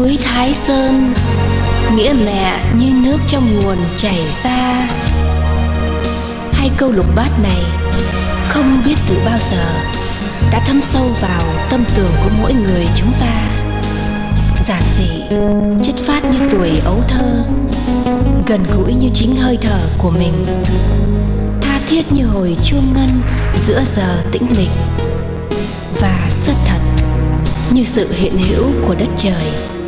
núi Thái Sơn, nghĩa mẹ như nước trong nguồn chảy ra. Hai câu lục bát này không biết từ bao giờ đã thấm sâu vào tâm tưởng của mỗi người chúng ta. Giản dị, chất phát như tuổi ấu thơ, gần gũi như chính hơi thở của mình, tha thiết như hồi chuông ngân giữa giờ tĩnh mịch, và rất thật như sự hiện hữu của đất trời.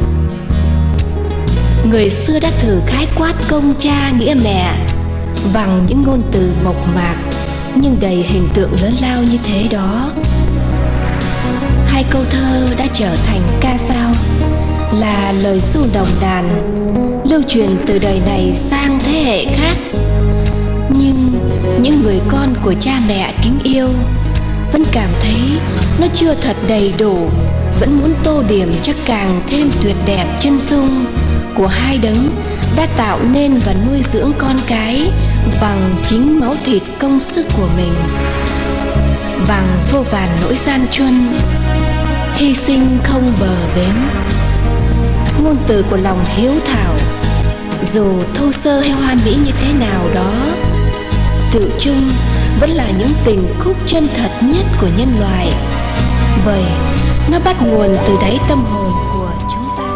Người xưa đã thử khái quát công cha nghĩa mẹ bằng những ngôn từ mộc mạc nhưng đầy hình tượng lớn lao như thế đó. Hai câu thơ đã trở thành ca dao, là lời ru đồng đàn lưu truyền từ đời này sang thế hệ khác. Nhưng những người con của cha mẹ kính yêu vẫn cảm thấy nó chưa thật đầy đủ, vẫn muốn tô điểm cho càng thêm tuyệt đẹp chân dung của hai đấng đã tạo nên và nuôi dưỡng con cái bằng chính máu thịt công sức của mình, bằng vô vàn nỗi gian truân, hy sinh không bờ bến. Ngôn từ của lòng hiếu thảo, dù thô sơ hay hoa mỹ như thế nào đó, tự chung vẫn là những tình khúc chân thật nhất của nhân loại, bởi nó bắt nguồn từ đáy tâm hồn của chúng ta.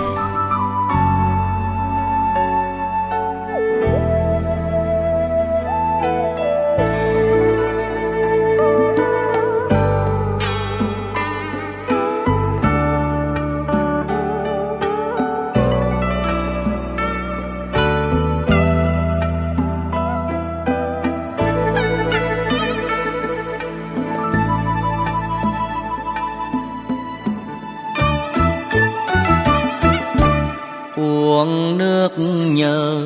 Uống nước nhớ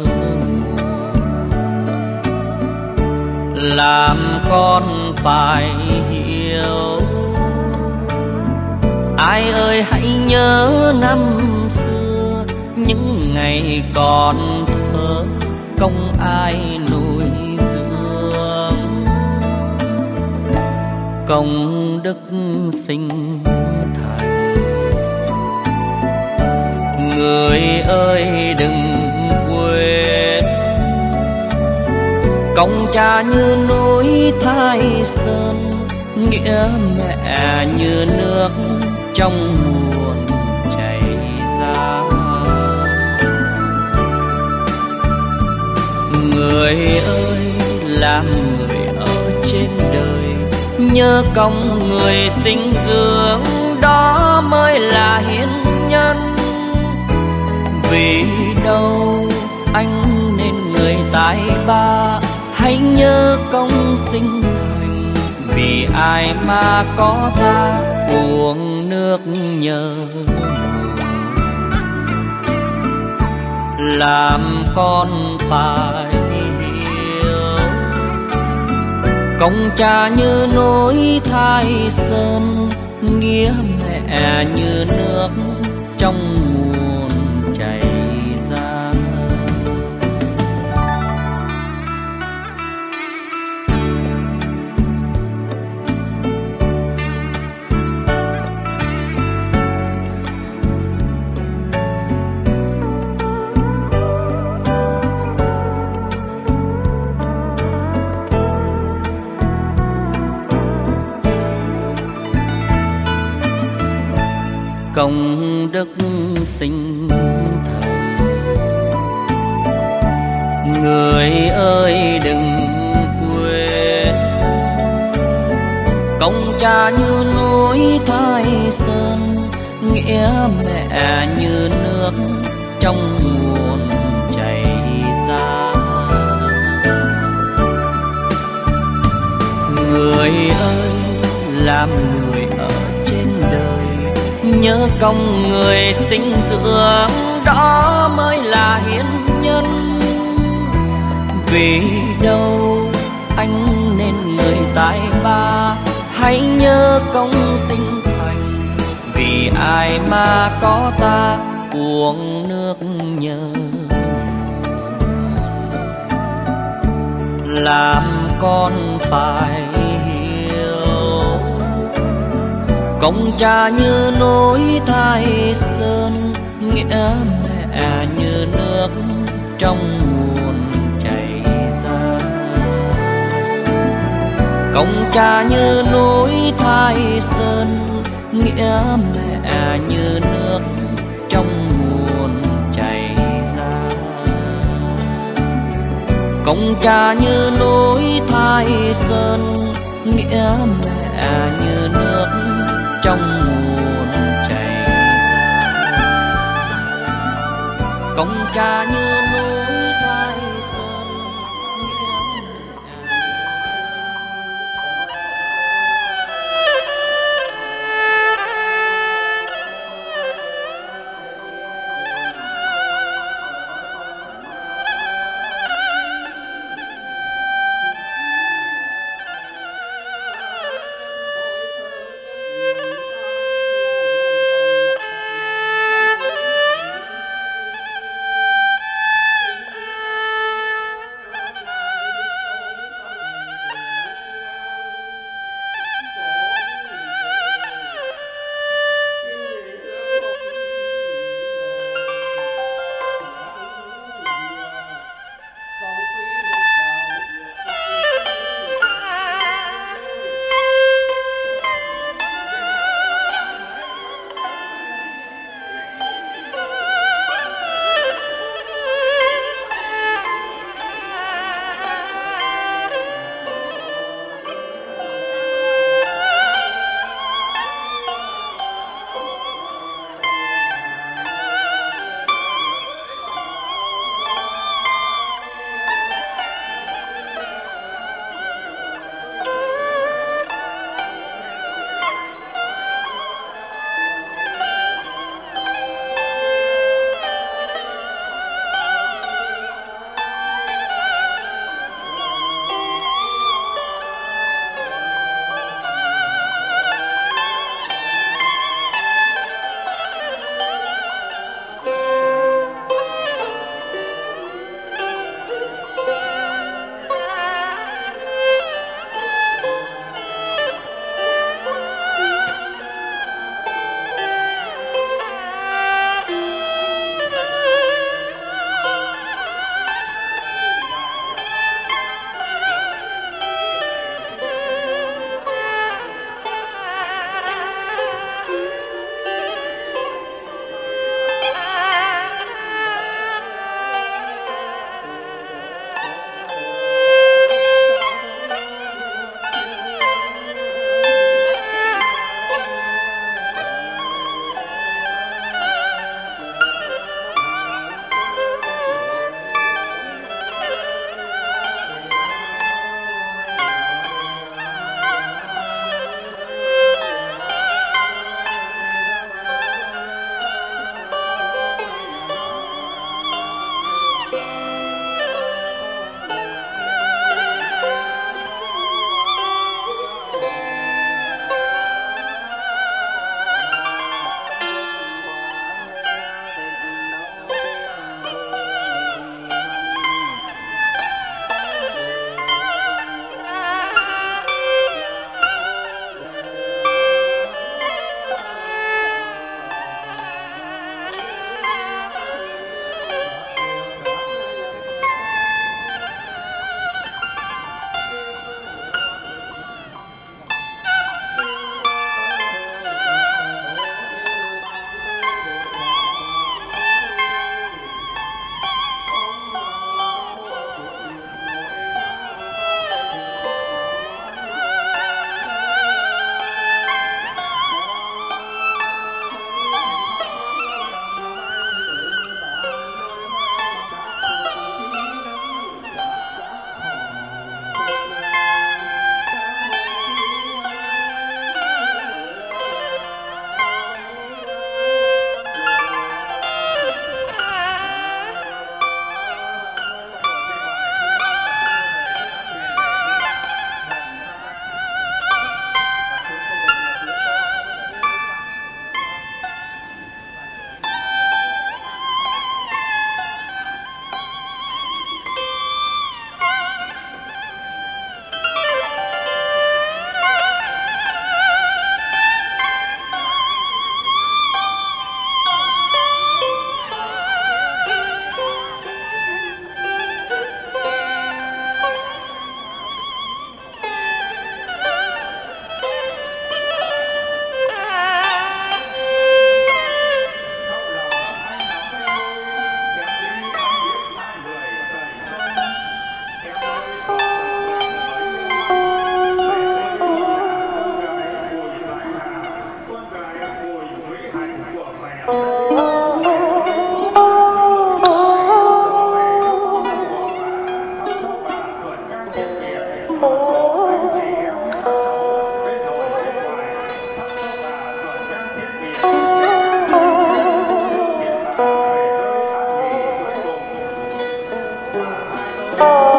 làm con phải hiểu. Ai ơi hãy nhớ năm xưa, những ngày còn thơ công ai nuôi dưỡng. Công đức sinh thành, người ơi đừng quên. Công cha như núi Thái Sơn, nghĩa mẹ như nước trong nguồn chảy ra. Người ơi làm người ở trên đời, nhớ công người sinh dưỡng, đó mới là hiến nhân. Vì đâu anh nên người tài ba, hãy nhớ công sinh thành. Vì ai mà có ta uống nước nhớ, làm con phải hiểu. Công cha như núi Thái Sơn, nghĩa mẹ như nước trong nguồn chảy ra. Công đức sinh thành, người ơi đừng quên. Công cha như núi Thái Sơn, nghĩa mẹ như nước trong nguồn chảy ra. Người ơi làm người ở trên đời, nhớ công người sinh dưỡng, đó mới là hiến nhân. Vì đâu anh nên người tài ba, hãy nhớ công sinh thành. Vì ai mà có ta uống nước nhớ, làm con phải hiểu. Công cha như núi Thái Sơn, nghĩa mẹ như nước trong nguồn chảy ra. Công cha như núi Thái Sơn, nghĩa mẹ như nước trong nguồn chảy ra. Công cha như núi Thái Sơn, nghĩa mẹ như nước trong nguồn chảy ra. Công cha như núi Thái Sơn, nghĩa mẹ.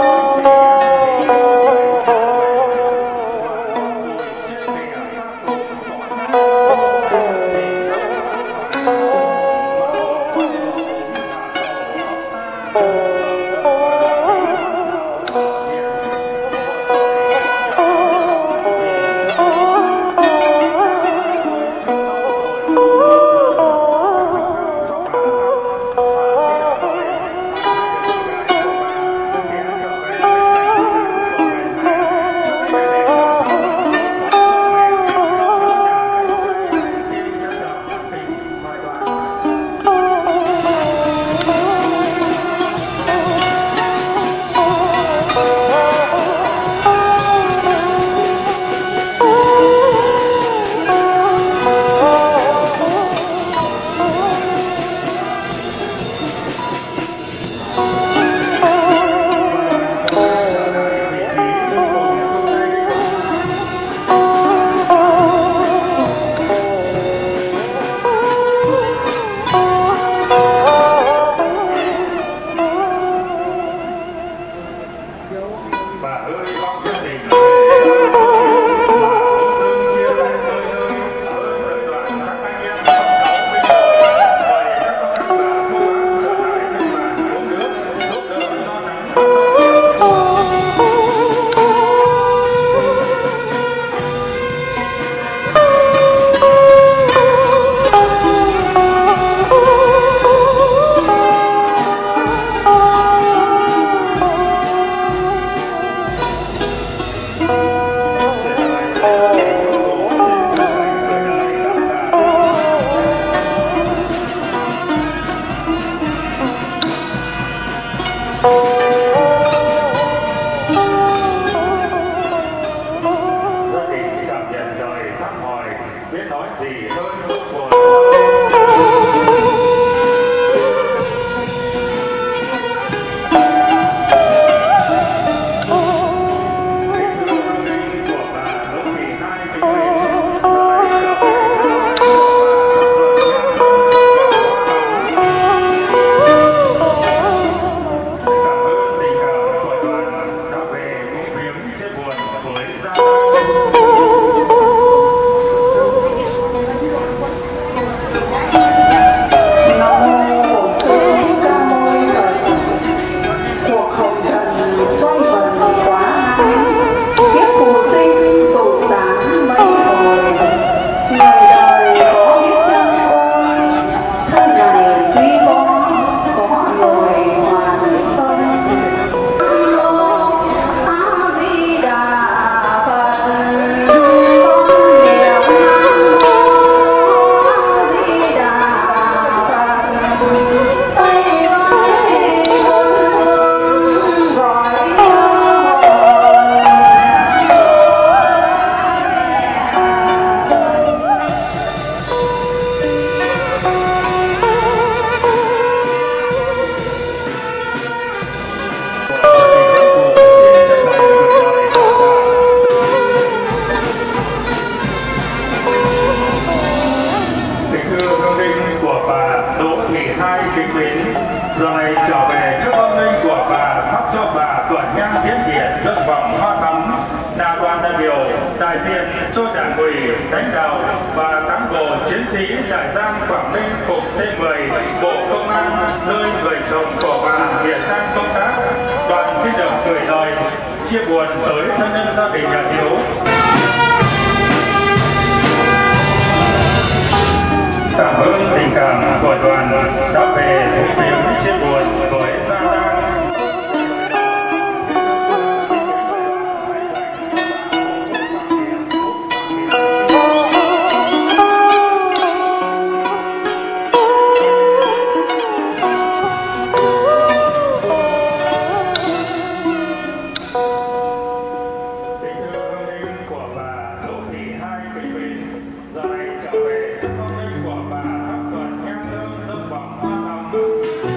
Giờ này trở về cho con linh của bà thắp thuần nhang thơm dâng vòng hoa thắm.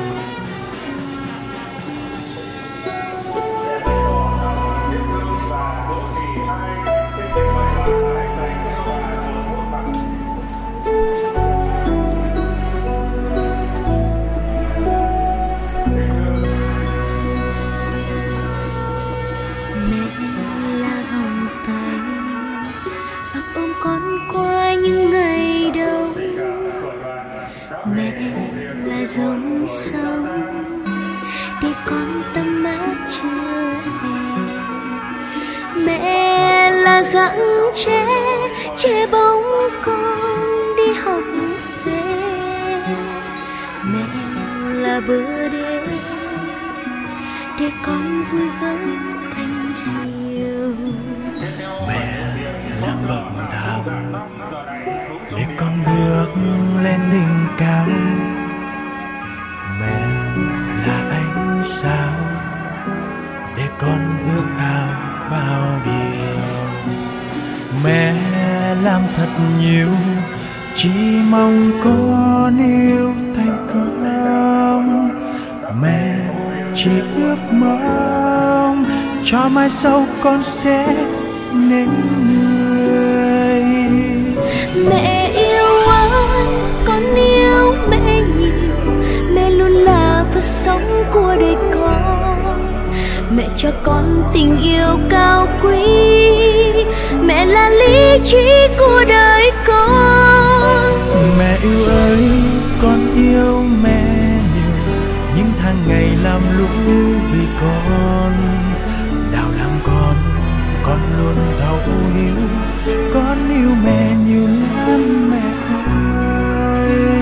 Mẹ là vòng tay ấp ôm con qua những ngày đông. Mẹ là dòng sông để con tắm mát chưa hè. Mẹ là dặng che bóng con đi học về. Mẹ là bờ đê để con vui với thanh diều. Mẹ là bậc thang để con bước lên đỉnh cao. Mẹ là ánh sao để con ước ao bao điều. Mẹ làm thật nhiều chỉ mong con yêu thành công. Mẹ chỉ ước mong cho mai sau con sẽ nên người. Mẹ yêu ơi, con yêu mẹ nhiều. Mẹ luôn là Phật sống của đời con. Mẹ cho con tình yêu cao quý. Mẹ là lý trí của đời con. Mẹ yêu ơi, con yêu mẹ nhiều. Những tháng ngày làm lũ vì con. Đau làm con luôn thấu hiểu. Con yêu mẹ nhiều lắm mẹ ơi.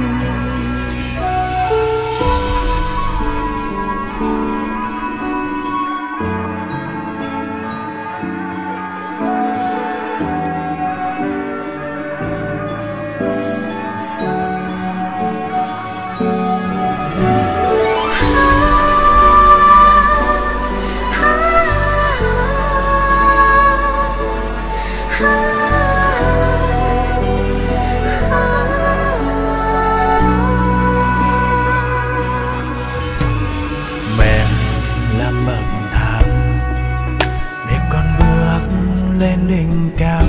Lên đỉnh cao.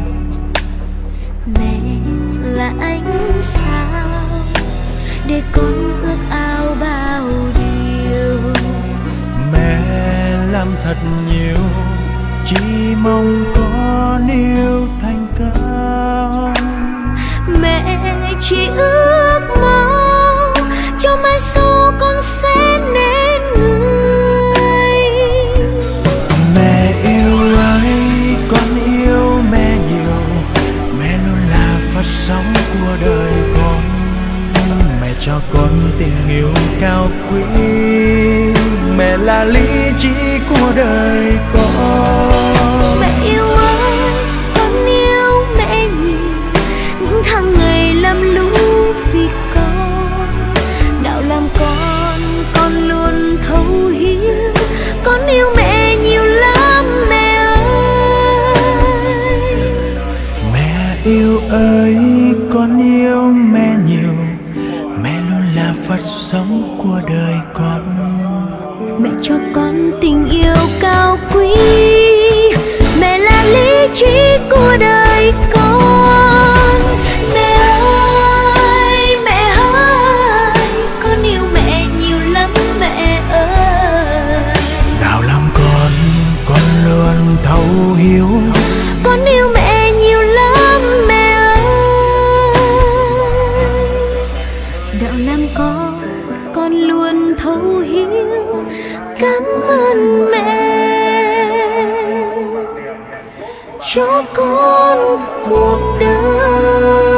Mẹ là ánh sao để con ước ao bao điều. Mẹ làm thật nhiều chỉ mong con yêu thành công. Mẹ chỉ ước mong cho mai sau con sẽ nên người. Mẹ yêu ơi, con yêu mẹ nhiều. Mẹ luôn là Phật sống của đời con. Mẹ cho con tình yêu cao quý. Mẹ là lý trí của đời con. Mẹ yêu ơi, con yêu mẹ nhiều. Những tháng ngày lầm lũ vì con. Đạo làm con luôn thấu hiểu. Con yêu mẹ nhiều lắm mẹ ơi. Mẹ yêu ơi, con yêu mẹ nhiều. Mẹ luôn là Phật sống của đời con. Mẹ cho con tình yêu cao quý. Mẹ là lý trí của đời con. Mẹ ơi, con yêu mẹ nhiều lắm mẹ ơi. Đạo làm con luôn thấu hiểu. Con yêu mẹ nhiều lắm mẹ ơi. Đạo làm con luôn thấu hiểu. Cảm ơn mẹ cho con cuộc đời.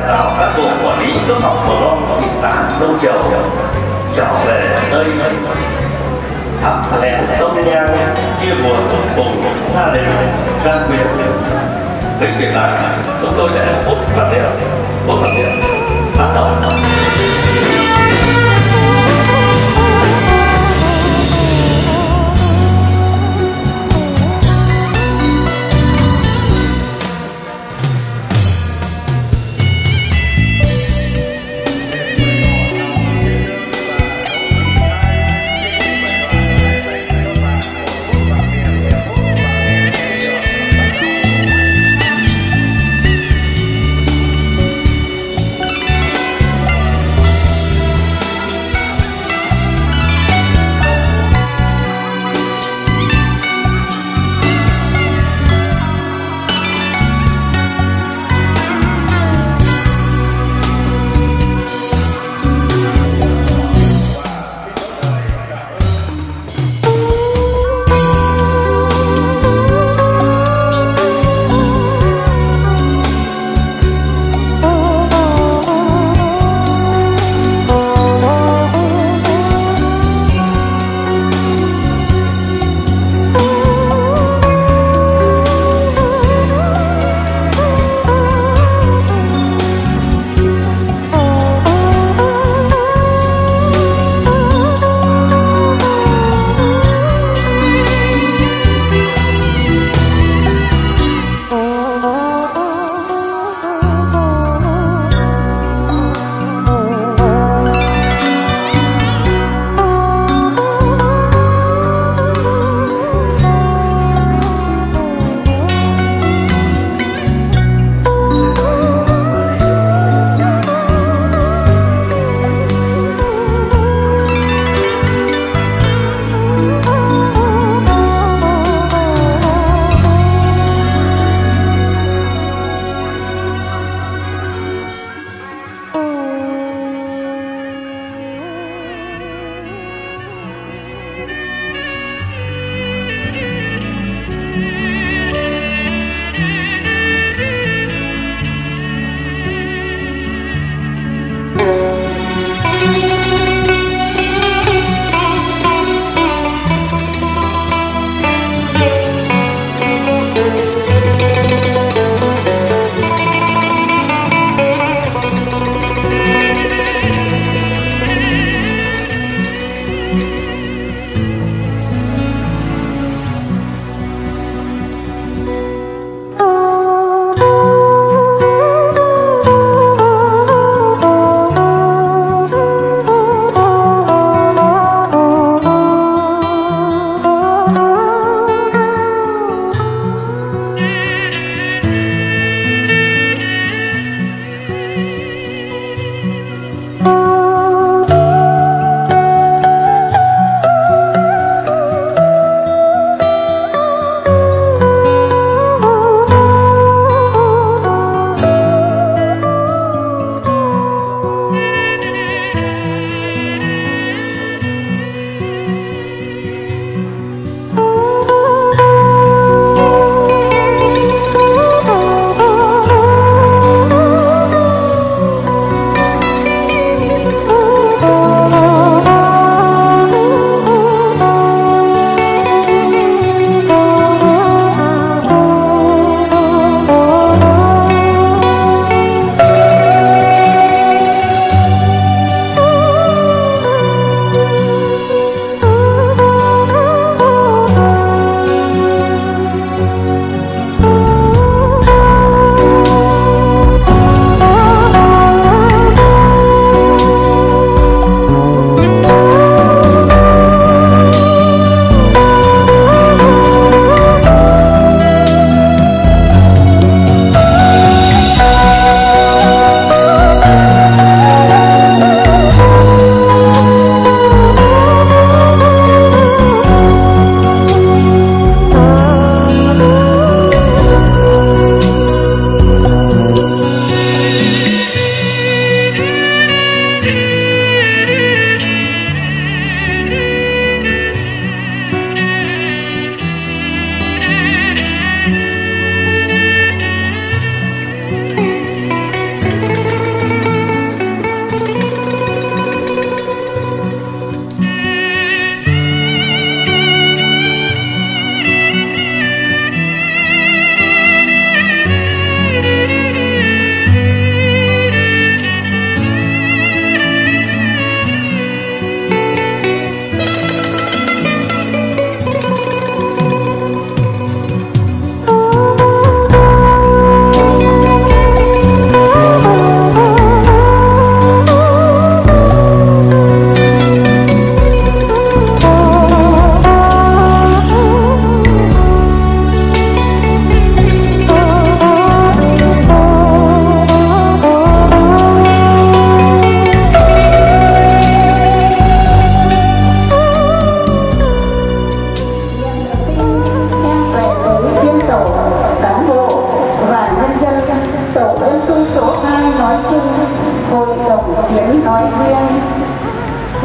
giáo các bộ quản lý cấp học mầm non thị xã Đông Triều trở về nơi thắp đèn tâm nhang chia buồn cùng gia đình gia quyến. Với việc này chúng tôi để phút làm việc bắt đầu.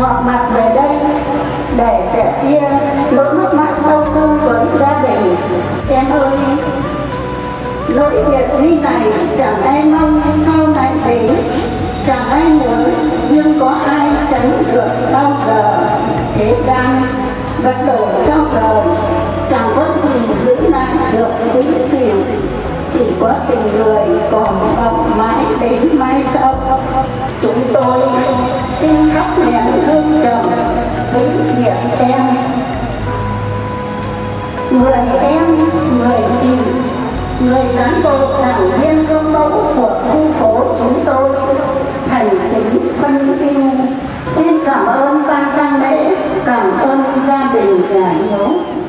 họp mặt về đây để sẻ chia nỗi mất mát đau thương với gia đình. Em ơi, nỗi biệt ly này chẳng ai mong sau này đến, chẳng ai muốn nhưng có ai tránh được bao giờ. Thế gian vật đổ sau đời, chẳng có gì giữ lại được vĩnh cửu, chỉ có tình người còn vọng mãi đến mai sau. Chúng tôi xin khóc nén hương trầm vĩnh viễn em, người em, người chị, người cán bộ đảng viên gương mẫu của khu phố chúng tôi thành kính phân yêu. Xin cảm ơn ban tang lễ, cảm ơn gia đình nhà Hiếu.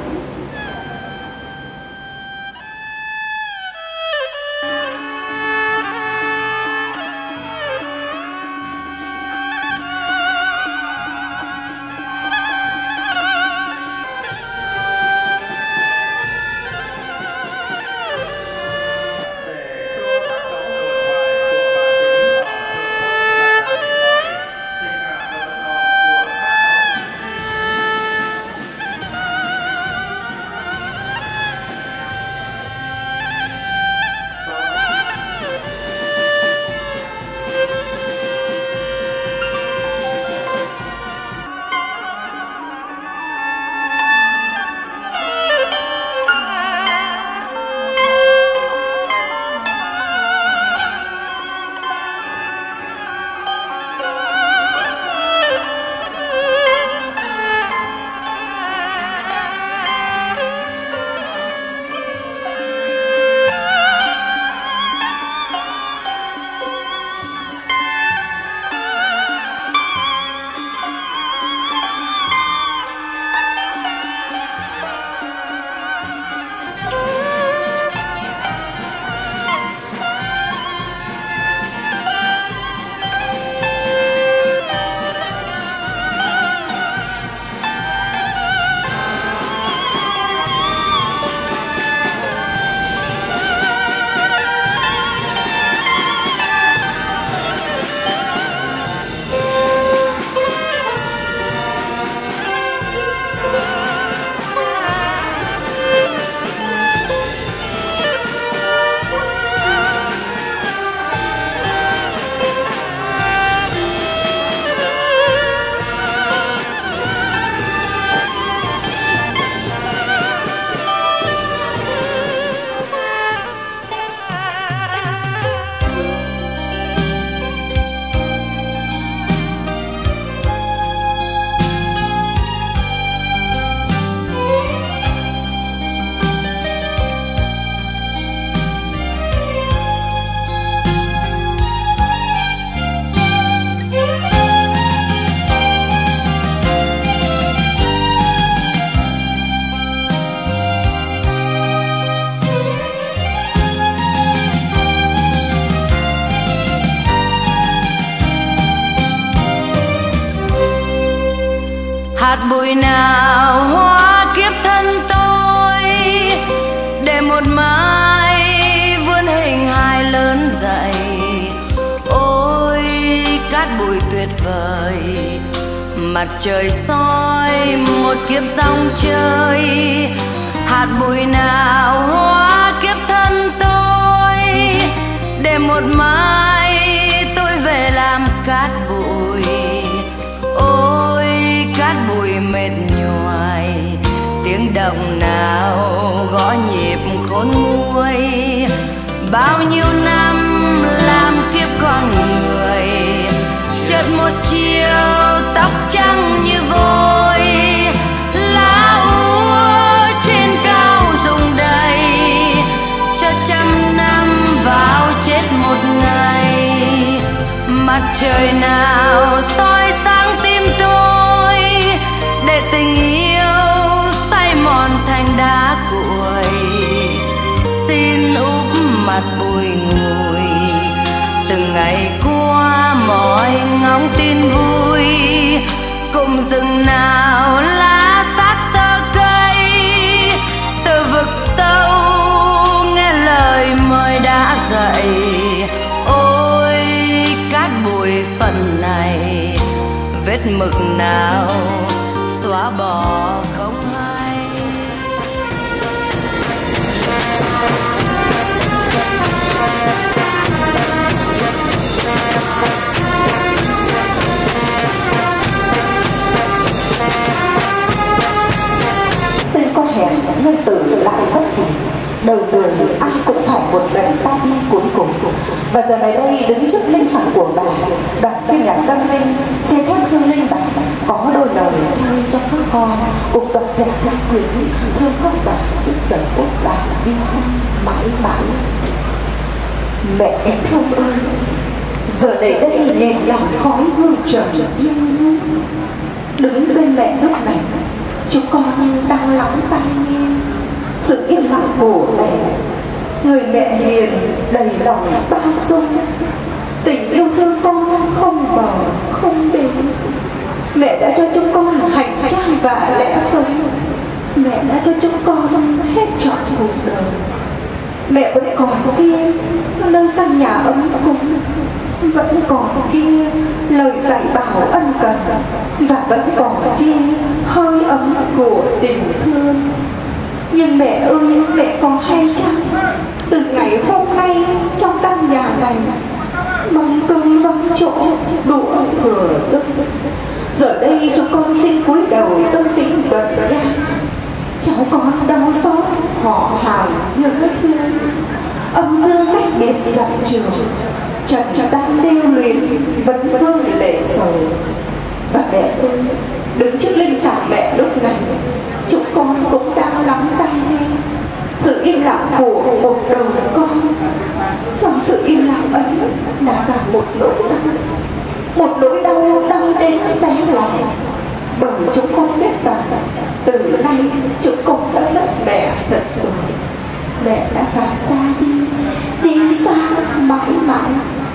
hạt bụi nào hóa kiếp thân tôi, để một mai vươn hình hài lớn dậy. Ôi cát bụi tuyệt vời, mặt trời soi một kiếp dòng chơi. Hạt bụi nào hóa kiếp thân tôi, để một mai tôi về làm cát bụi. Ôi cát bụi mệt nhoài, tiếng động nào gõ nhịp khôn nguôi. Bao nhiêu năm làm kiếp con người, chợt một chiều tóc trắng như vôi. Lá úa trên cao rụng đầy, cho trăm năm vào chết một ngày. Mặt trời nào soi sáng tim tôi, để tình yêu say mòn thành đá cuội. Xin úp mặt bụi ngùi, từng ngày qua mỏi ngóng tin vui. nào xóa bỏ không hay. Xin có hẹn nhân tử lại bất kỳ, đời người ai cũng phải một lần xa đi cuối cùng. Và giờ này đây đứng trước linh sản của bà, đoàn tiên nhạc tâm linh xin phép hương linh bà có đôi lời chơi cho các con cùng toàn thể các quyến thương khóc bà trước giờ phút bà đi xa mãi mãi. Mẹ em thương ơi, giờ này đây nền làng khói hương trời yên, đứng bên mẹ lúc này chúng con đang lắng tai nghe sự yên lặng của mẹ, người mẹ hiền đầy lòng bao dung, tình yêu thương con không bờ không bến. Mẹ đã cho chúng con hành trang và lẽ sống, mẹ đã cho chúng con hết trọn cuộc đời. Mẹ vẫn còn kia nơi căn nhà ấm cúng, vẫn còn kia lời dạy bảo ân cần, và vẫn còn kia hơi ấm của tình thương. Nhưng mẹ ơi, mẹ có hay chăng từ ngày hôm nay trong căn nhà này bóng cưng vắng chỗ đũa cửa đất. Giờ đây chúng con xin cúi đầu dâng tiếng bật nhang, cháu con đau xót họ hàng nhớ thương, âm dương cách biệt dặm trường, trần đang đeo luyện vẫn vương lệ sầu. Và mẹ ơi, đứng trước linh sản mẹ lúc này, chúng con cũng đang lắng tai nghe sự im lặng của một đời con. Trong sự im lặng ấy là cả một nỗi đau đau đến xé lòng. Bởi chúng con biết rằng từ nay chúng con đã mất mẹ thật sự. Mẹ đã phải xa đi xa mãi mãi.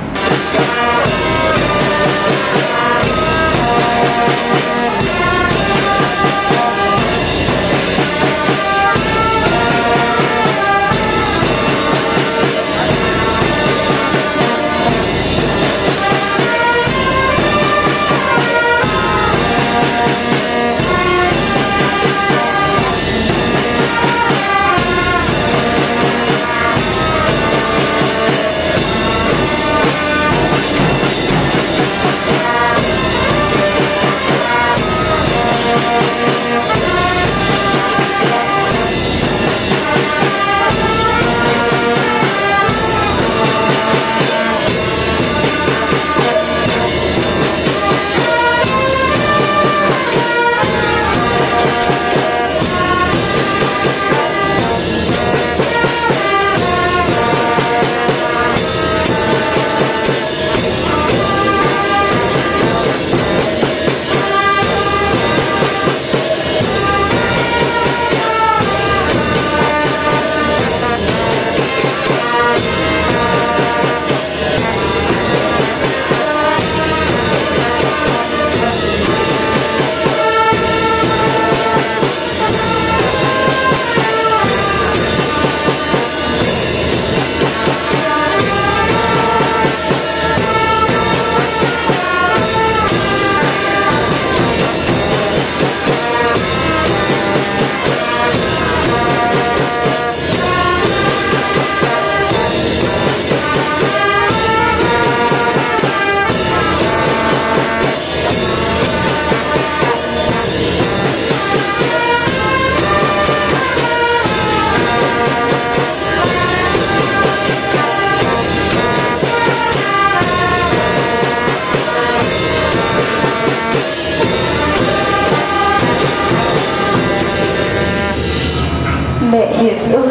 Mẹ hiền ơi,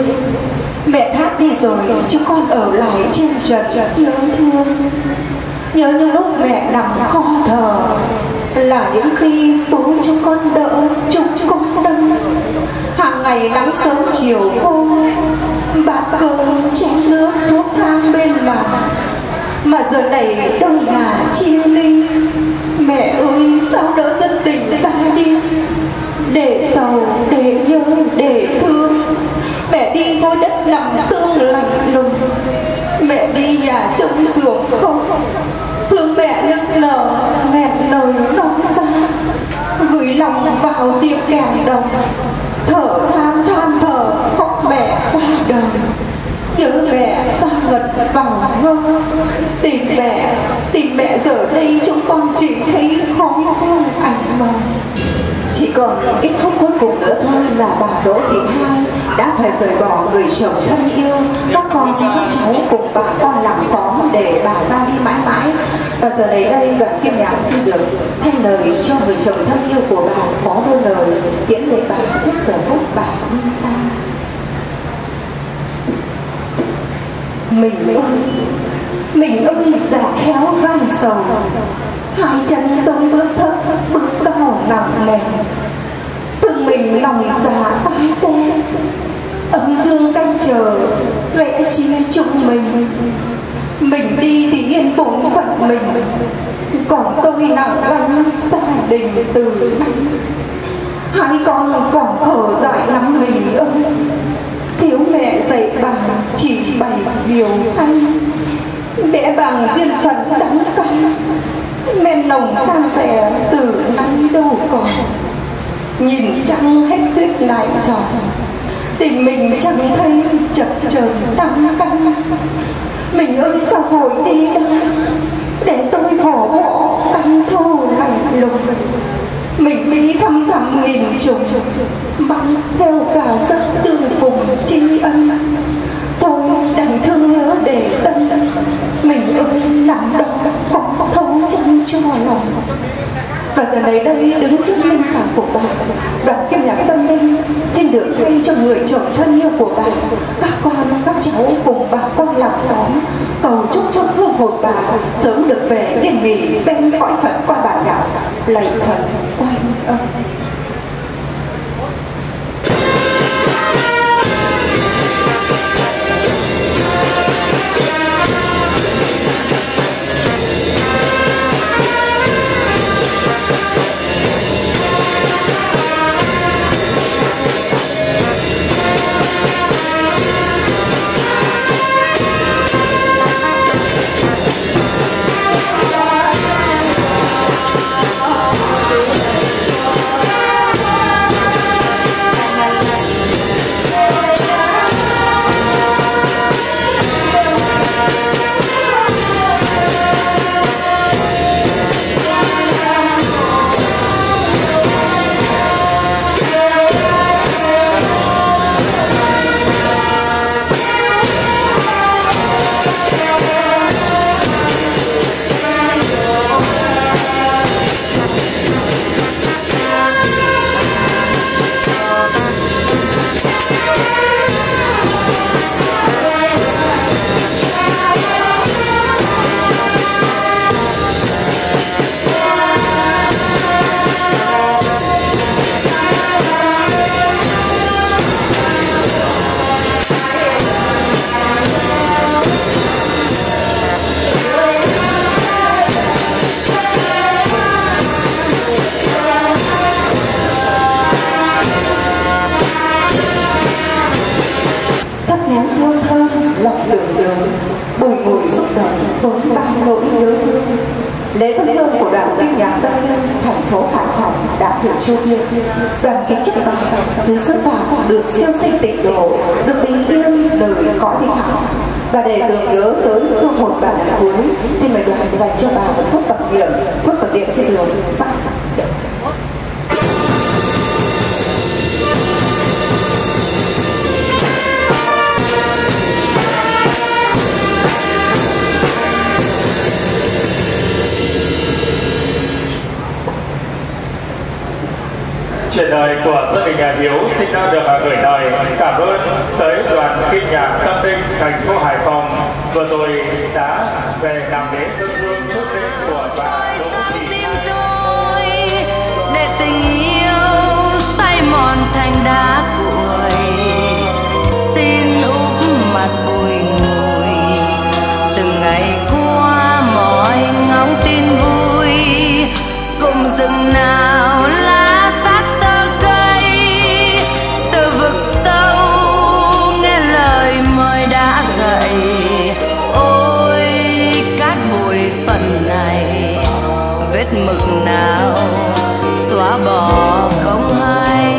mẹ thác đi rồi chúng con ở lại trên trần nhớ thương. Nhớ những lúc mẹ nằm kho thờ, là những khi bố chúng con đỡ chúng con đâm. Hàng ngày nắng sớm chiều khô, bát cơm chén nước thuốc thang bên bàn. Mà giờ này đôi ngả chia ly. Mẹ ơi, sao đỡ dân tình ra đi, để sầu, để nhớ, để thương. Mẹ đi ngôi đất nằm sương lạnh lùng, mẹ đi nhà trông giường không, thương mẹ nức nở nghẹn lời nói xa, gửi lòng vào tiếng kèn đồng, thở than thở khóc mẹ qua đời. Nhớ mẹ xa gần vào ngơ, tìm mẹ giờ đây chúng con chỉ thấy khói hương ảnh mờ. Chỉ còn ít phút cuối cùng nữa thôi là bà Đỗ Thị Hai đã phải rời bỏ người chồng thân yêu, các con các cháu cùng bà con làng xóm để bà ra đi mãi mãi. Và giờ này đây Đoàn Kim Nhạc xin được thay lời cho người chồng thân yêu của bà có đôi lời tiễn lệ bà trước giờ phút bà đi xa. Mình ơi già khéo gan sầu, hai chân tôi bước thấp bước cao nặng nề, thương mình lòng già tái tê, âm dương canh chờ vẽ chi chung mình đi thì yên bổn phận mình, còn tôi nặng gánh gia đình từ nay. Hai con còn thở dại lắm mình ơi, thiếu mẹ dạy bà chỉ bày điều hay, mẹ bằng duyên phận đắng cay, men nồng san sẻ từ nay đâu còn. Nhìn trăng hết tuyết lại tròn, tình mình chẳng thấy chập chờn đắng cay. Mình ơi sao vội đi đâu, để tôi vỏ bỏ căn thô lạnh lùng. Mình đi thăm nghìn trùng băng theo cả giấc tương phùng tri ân. Thôi đành thương nhớ để tân, mình ơi nằm đó có thấu chân cho lòng. Và giờ này đây đứng trước linh sản của bà, Đoàn Kim Nhạc Tâm Linh xin được thay cho người chồng thân yêu của bà, các con các cháu cùng bà con làng xóm cầu chúc cho hương hồn bà sớm được về yên nghỉ bên cõi Phật qua bản nhạc lạy Phật oan ân. Lễ dân hương của Đoàn Kim Nhạc Tâm Linh thành phố Hải Phòng đã được chu viên. Đoàn kính chúc bà dưới xuất phát được siêu sinh tịnh độ, được bình yên đời cõi đi thẳng. Và để tưởng nhớ tới hương hồn bà lần cuối, xin mời đoàn dành cho bà một phút bậc niệm. Phút bậc niệm xin được bắt đầu. Chuyện đời của gia đình nhà Hiếu xin được gửi lời cảm ơn tới Đoàn Kim Nhạc Tâm Linh thành phố Hải Phòng vừa rồi đã về làm lễ dân hương trước lễ của bà Đỗ Thị Hai. Để tình yêu tay mòn thành đá cuội, xin úp mặt bùi ngùi từng ngày qua mọi ngóng tin vui cùng rừng nào lá mời đã dậy. Ôi cát bụi phần nào xóa bỏ không hay.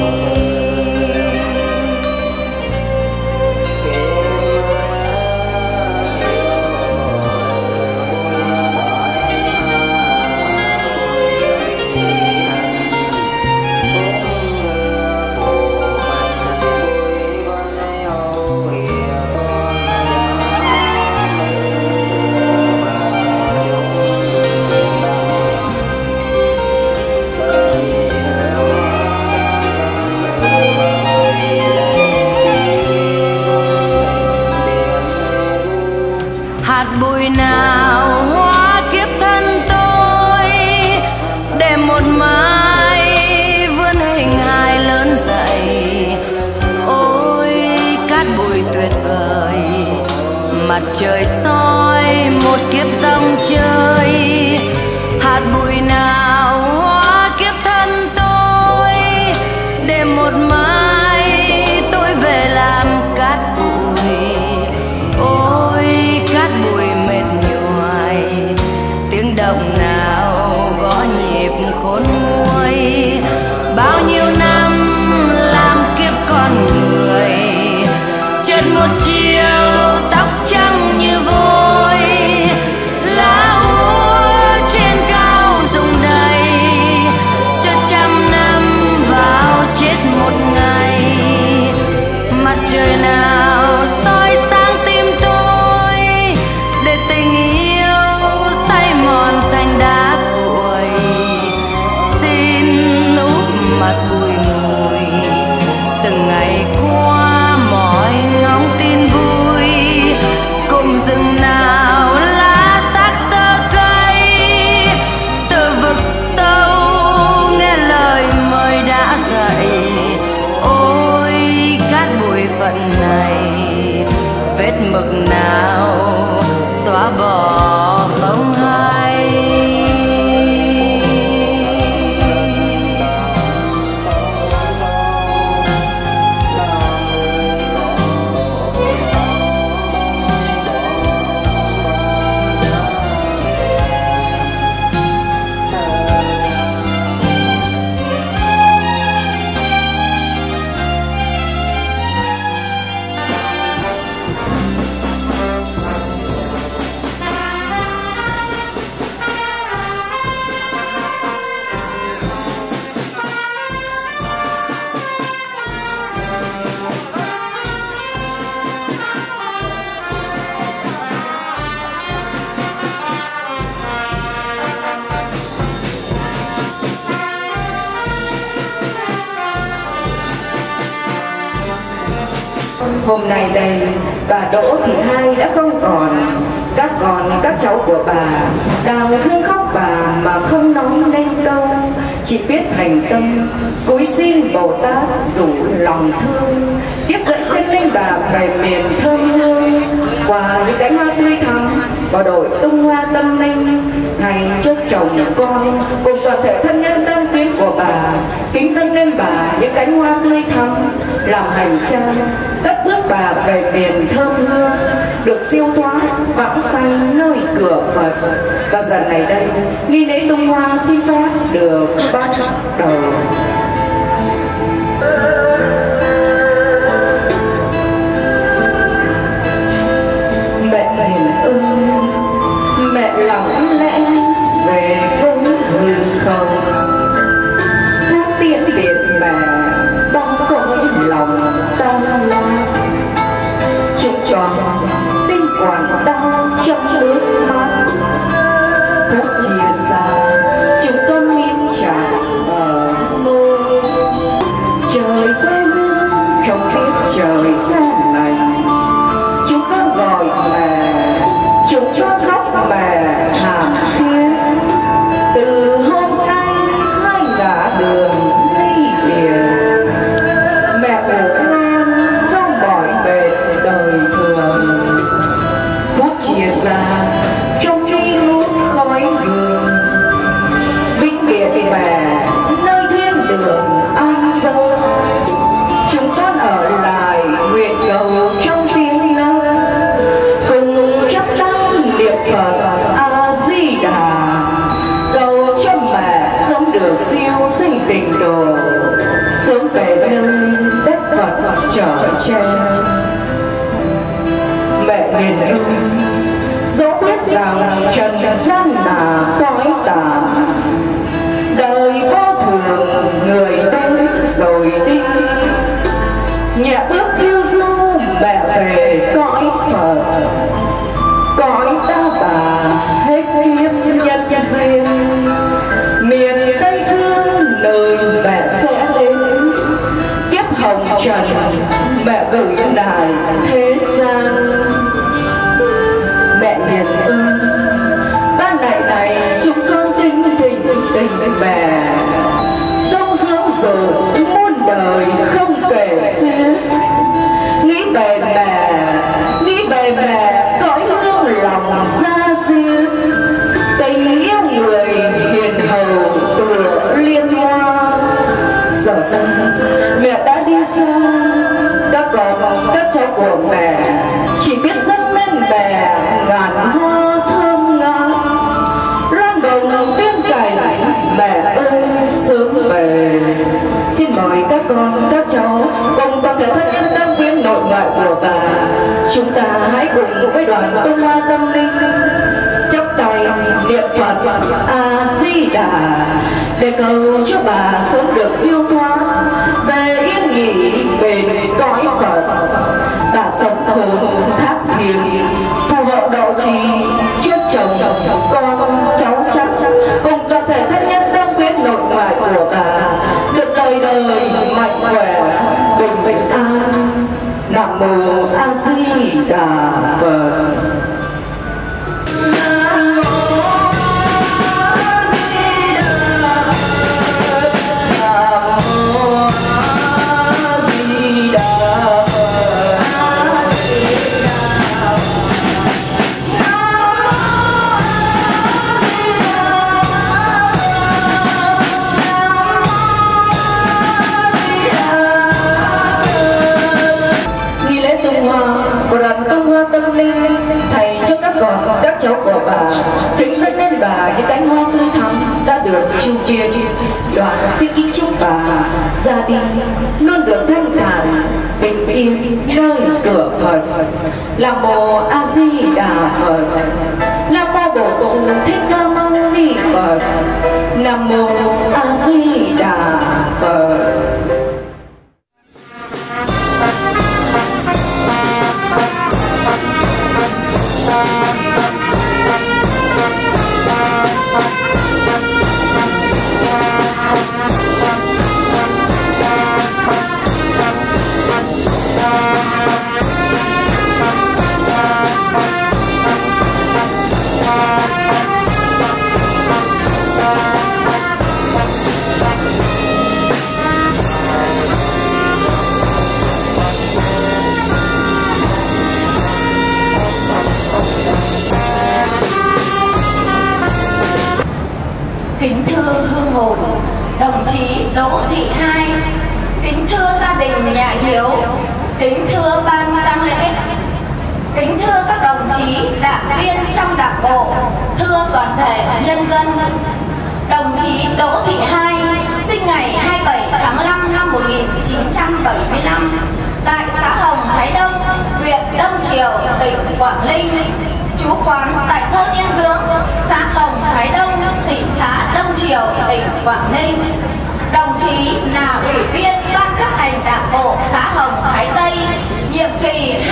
Hạt bụi nào hóa kiếp thân tôi, để một mai vươn hình hài lớn dậy. Ôi cát bụi tuyệt vời, mặt trời soi một kiếp dòng chơi. Hạt bụi nào hóa kiếp thân tôi, để một mai tôi về làm cát bụi. Ôi cát bụi mệt nhoài, tiếng động nào gõ nhịp khôn nguôi. Bao nhiêu năm làm kiếp con người, chết một chiều tóc trắng như vôi. Lá úa trên cao rụng đầy, cho trăm năm vào chết một ngày. Mặt trời nào soi sáng tim tôi, để tình yêu say mòn thành đá cuội. Xin úp mặt bụi ngùi, từng ngày qua mọi ngóng tin vui. Cùng rừng nào lá xác xơ cây, từ vực sâu nghe lời mời đã dậy. Ôi cát bụi phận này, vết mực nào xóa bỏ không hay. Hôm nay đây bà Đỗ Thị Hai đã không còn, các cháu của bà đang thương khóc bà mà không nói nên câu. Chỉ biết thành tâm cúi xin Bồ Tát rủ lòng thương, tiếp dẫn chân linh bà về miền thơm hương. Qua những cánh hoa tươi thắm, vào đội tung hoa tâm linh, thành cho chồng con cùng toàn thể thân nhân thân quyến của bà, kính dâng lên bà những cánh hoa tươi thắm, làm hành trang cất bước bà về miền thơm hương, được siêu thoát vãng sanh nơi cửa Phật. Và giờ này đây nghi lễ tung hoa xin phép được bắt đầu. Mẹ hiền ưng, mẹ lặng lẽ về cung hư không, thác tiễn biệt mẹ bao cõi lòng đau lo. Chúc cho tinh quản đau trong nước mắt, khóc chia xa chúng con miên tràn ở môi. tình đồ sớm về nơi đất Phật trở che. Mẹ hiền ơi, dẫu biết rằng trần gian là cõi tàn, đời vô thường người đến rồi đi, nhẹ bước phiêu du mẹ về cõi Phật, cõi ta bà hết kiếp nhân duyên. Miền Tây Phương nơi mẹ sẽ đến, kiếp hồng trần mẹ gửi lại thế gian. Mẹ hiền ơi, ban ngày này chúng con tình mẹ, công dưỡng rồi muôn đời không kể xiết. Nghĩ về mẹ cõi hương lòng xa xưa, tình yêu người hiền hầu tựa liên hoa. Giờ đây mẹ đã đi xa, các cháu của mẹ chỉ biết dâng lên mẹ ngàn hoa thơm ngát. Loan đồng tiếng cày mẹ ơi sớm về. Xin mời các con, các cháu cùng toàn thể thân nhân đang viên nội ngoại của bà, chúng ta hãy cùng với đoàn tung hoa tâm linh chắp tay niệm Phật A Di Đà để cầu cho bà sớm được siêu thoát về yên nghỉ bền cõi Phật. Bà sống hồn thác thiền phù hộ độ trì trước chồng con cháu chắc, cùng toàn thể thân nhân đang quyến nội ngoại của bà được đời đời mạnh khỏe bình an. Nam mô A Di Đà Phật. Thầy cho các con, các cháu của bà kính dâng lên bà những cánh hoa tươi thắm đã được chu truyền. Đoàn xin kính chúc bà ra đi luôn được thanh thản bình yên nơi cửa Phật. Nam mô A Di Đà Phật. Nam mô Bổn Sư Thích Ca Mâu Ni Phật. Nam mô A Di Đà Phật. Kính thưa hương hồn đồng chí Đỗ Thị Hai, kính thưa gia đình nhà Hiếu, kính thưa ban tang lễ, kính thưa các đồng chí đảng viên trong đảng bộ, thưa toàn thể nhân dân. Đồng chí Đỗ Thị Hai sinh ngày 27 tháng 5 năm 1975 tại xã Hồng Thái Đông, huyện Đông Triều, tỉnh Quảng Ninh. Trú quán tại thôn Yên Dưỡng, xã Hồng Thái Đông, thị xã Đông Triều, tỉnh Quảng Ninh. Đồng chí là ủy viên ban chấp hành đảng bộ xã Hồng Thái Tây, nhiệm kỳ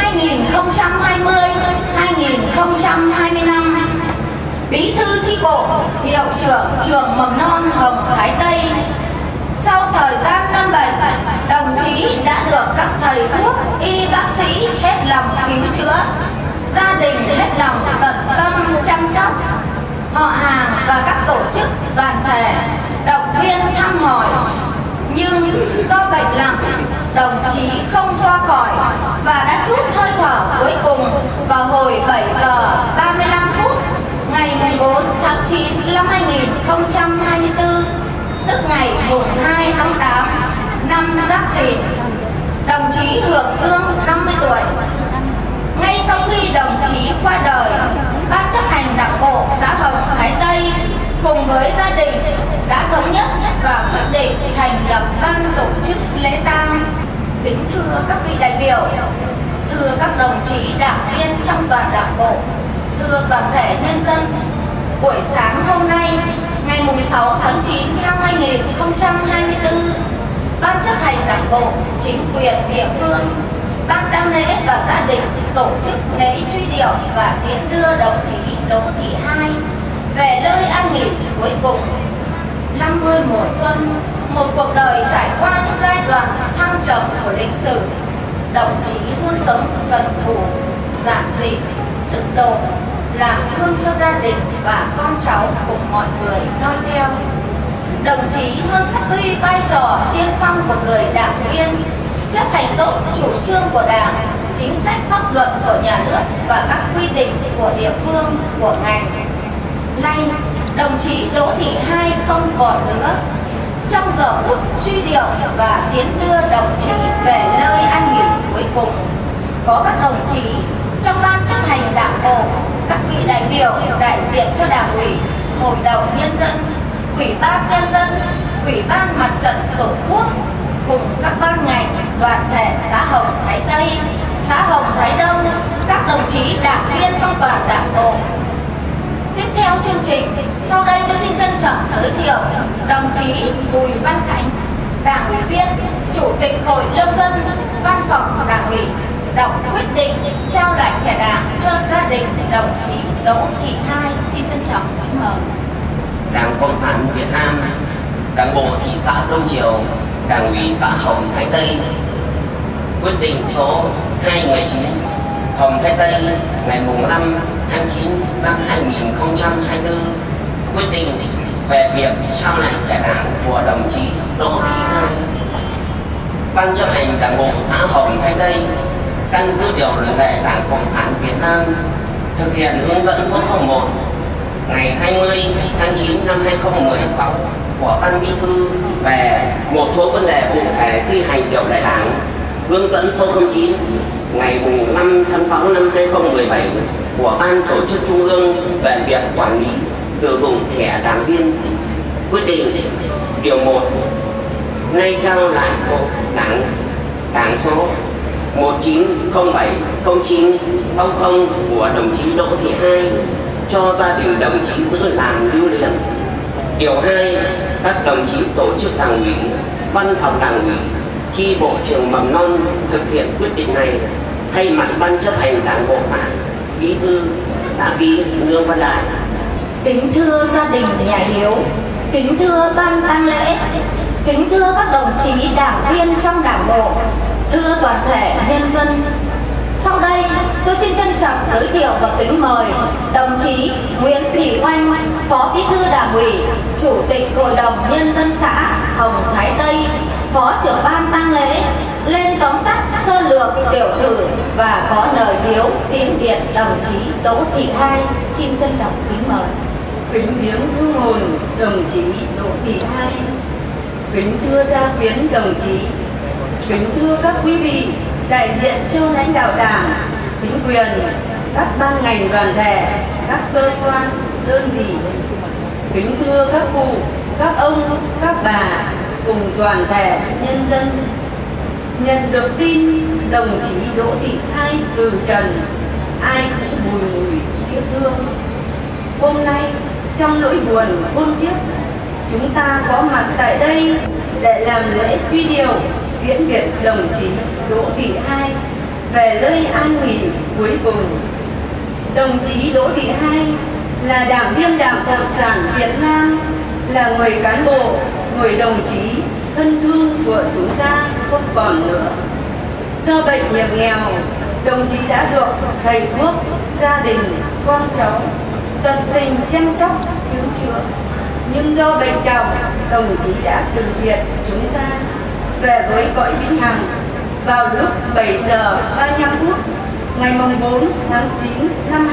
2020-2025. Bí thư chi bộ, hiệu trưởng trường mầm non Hồng Thái Tây. Sau thời gian lâm bệnh, đồng chí đã được các thầy thuốc, y bác sĩ hết lòng cứu chữa, gia đình hết lòng tận tâm chăm sóc, họ hàng và các tổ chức đoàn thể động viên thăm hỏi. Nhưng do bệnh nặng, đồng chí không qua khỏi và đã trút hơi thở cuối cùng vào hồi 7 giờ 35 phút ngày 4 tháng 9 năm 2024, tức ngày 2 tháng 8 năm Giáp Thìn. Đồng chí hưởng dương 50 tuổi. Ngay sau khi đồng chí qua đời, ban chấp hành đảng bộ xã Hồng Thái Tây cùng với gia đình đã thống nhất và quyết định lễ tang. Kính thưa các vị đại biểu, thưa các đồng chí đảng viên trong toàn đảng bộ, thưa toàn thể nhân dân, buổi sáng hôm nay, ngày 16 tháng 9 năm 2024, Ban chấp hành đảng bộ, chính quyền địa phương, ban tang lễ và gia đình tổ chức lễ truy điệu và tiễn đưa đồng chí Đỗ Thị Hai về nơi an nghỉ cuối cùng. 50 mùa xuân, một cuộc đời trải qua những giai đoạn thăng trầm của lịch sử, đồng chí luôn sống cần cù, giản dị, đức độ, làm gương cho gia đình và con cháu cùng mọi người noi theo. Đồng chí luôn phát huy vai trò tiên phong của người đảng viên, chấp hành tốt chủ trương của Đảng, chính sách pháp luật của nhà nước và các quy định của địa phương, của ngành. Nay, đồng chí Đỗ Thị Hai không còn nữa. Trong giờ phút truy điệu và tiễn đưa đồng chí về nơi an nghỉ cuối cùng, có các đồng chí trong ban chấp hành đảng bộ, các vị đại biểu đại diện cho Đảng ủy, Hội đồng Nhân dân, Ủy ban Nhân dân, Ủy ban Mặt trận Tổ quốc, cùng các ban ngành, đoàn thể xã Hồng Thái Tây, xã Hồng Thái Đông, các đồng chí đảng viên trong toàn đảng bộ. Tiếp theo chương trình, sau đây tôi xin trân trọng giới thiệu đồng chí Bùi Văn Khánh, Đảng ủy viên, Chủ tịch Hội Nông dân, Văn phòng Đảng ủy, đọc quyết định trao lại thẻ đảng cho gia đình đồng chí Đỗ Thị Hai. Xin trân trọng kính mời. Đảng Cộng sản Việt Nam, Đảng bộ thị xã Đông Triều, Đảng ủy xã Hồng Thái Tây quyết định số 219 Hồng Thái Tây ngày 5 tháng 9 năm 2024 quyết định về việc trao lại thẻ đảng của đồng chí Đỗ Thị Hai. Ban chấp hành Đảng bộ xã Hồng Thái Tây căn cứ điều lệ Đảng Cộng sản Việt Nam thực hiện hướng dẫn số 01 ngày 20 tháng 9 năm 2016 của Ban Bí thư về một số vấn đề cụ thể thi hành điều lệ Đảng, hướng dẫn số 09 ngày 5 tháng 6 năm 2017 của Ban Tổ chức Trung ương về việc quản lý sử dụng thẻ đảng viên. Quyết định điều 1 nay trao lại số đảng số 19070960 của đồng chí Đỗ Thị Hai cho gia đình đồng chí giữ làm lưu niệm. Điều 2 các đồng chí tổ chức đảng ủy, văn phòng đảng ủy, chi bộ trường mầm non thực hiện quyết định này thay mặt ban chấp hành đảng bộ xã, bí thư đã ký Lương Văn Đại. Kính thưa gia đình nhà Hiếu, kính thưa ban tang lễ, kính thưa các đồng chí đảng viên trong đảng bộ, thưa toàn thể nhân dân. Sau đây, tôi xin trân trọng giới thiệu và kính mời đồng chí Nguyễn Thị Oanh, Phó Bí thư Đảng ủy, Chủ tịch Hội đồng Nhân dân xã Hồng Thái Tây, Phó trưởng ban tang lễ lên tóm tắt sơ lược tiểu sử và có lời biếu tiễn biệt đồng chí Đỗ Thị Hai. Xin trân trọng kính mời. Kính viếng hương hồn đồng chí Đỗ Thị Hai. Kính thưa gia quyến đồng chí, kính thưa các quý vị đại diện cho lãnh đạo Đảng, chính quyền, các ban ngành đoàn thể, các cơ quan, đơn vị. Kính thưa các cụ, các ông, các bà cùng toàn thể nhân dân. Nhận được tin đồng chí Đỗ Thị Hai từ trần, ai cũng bùi ngùi tiếc thương. Hôm nay trong nỗi buồn khôn xiết, chúng ta có mặt tại đây để làm lễ truy điệu tiễn biệt đồng chí Đỗ Thị Hai về nơi an nghỉ cuối cùng. Đồng chí Đỗ Thị Hai là đảng viên Đảng Cộng sản Việt Nam, là người cán bộ, người đồng chí thân thương của chúng ta không còn nữa. Do bệnh hiểm nghèo, đồng chí đã được thầy thuốc, gia đình, con cháu tận tình chăm sóc cứu chữa. Nhưng do bệnh trọng, đồng chí đã từ biệt chúng ta về với cõi vĩnh hằng vào lúc 7 giờ 35 phút ngày 4 tháng 9 năm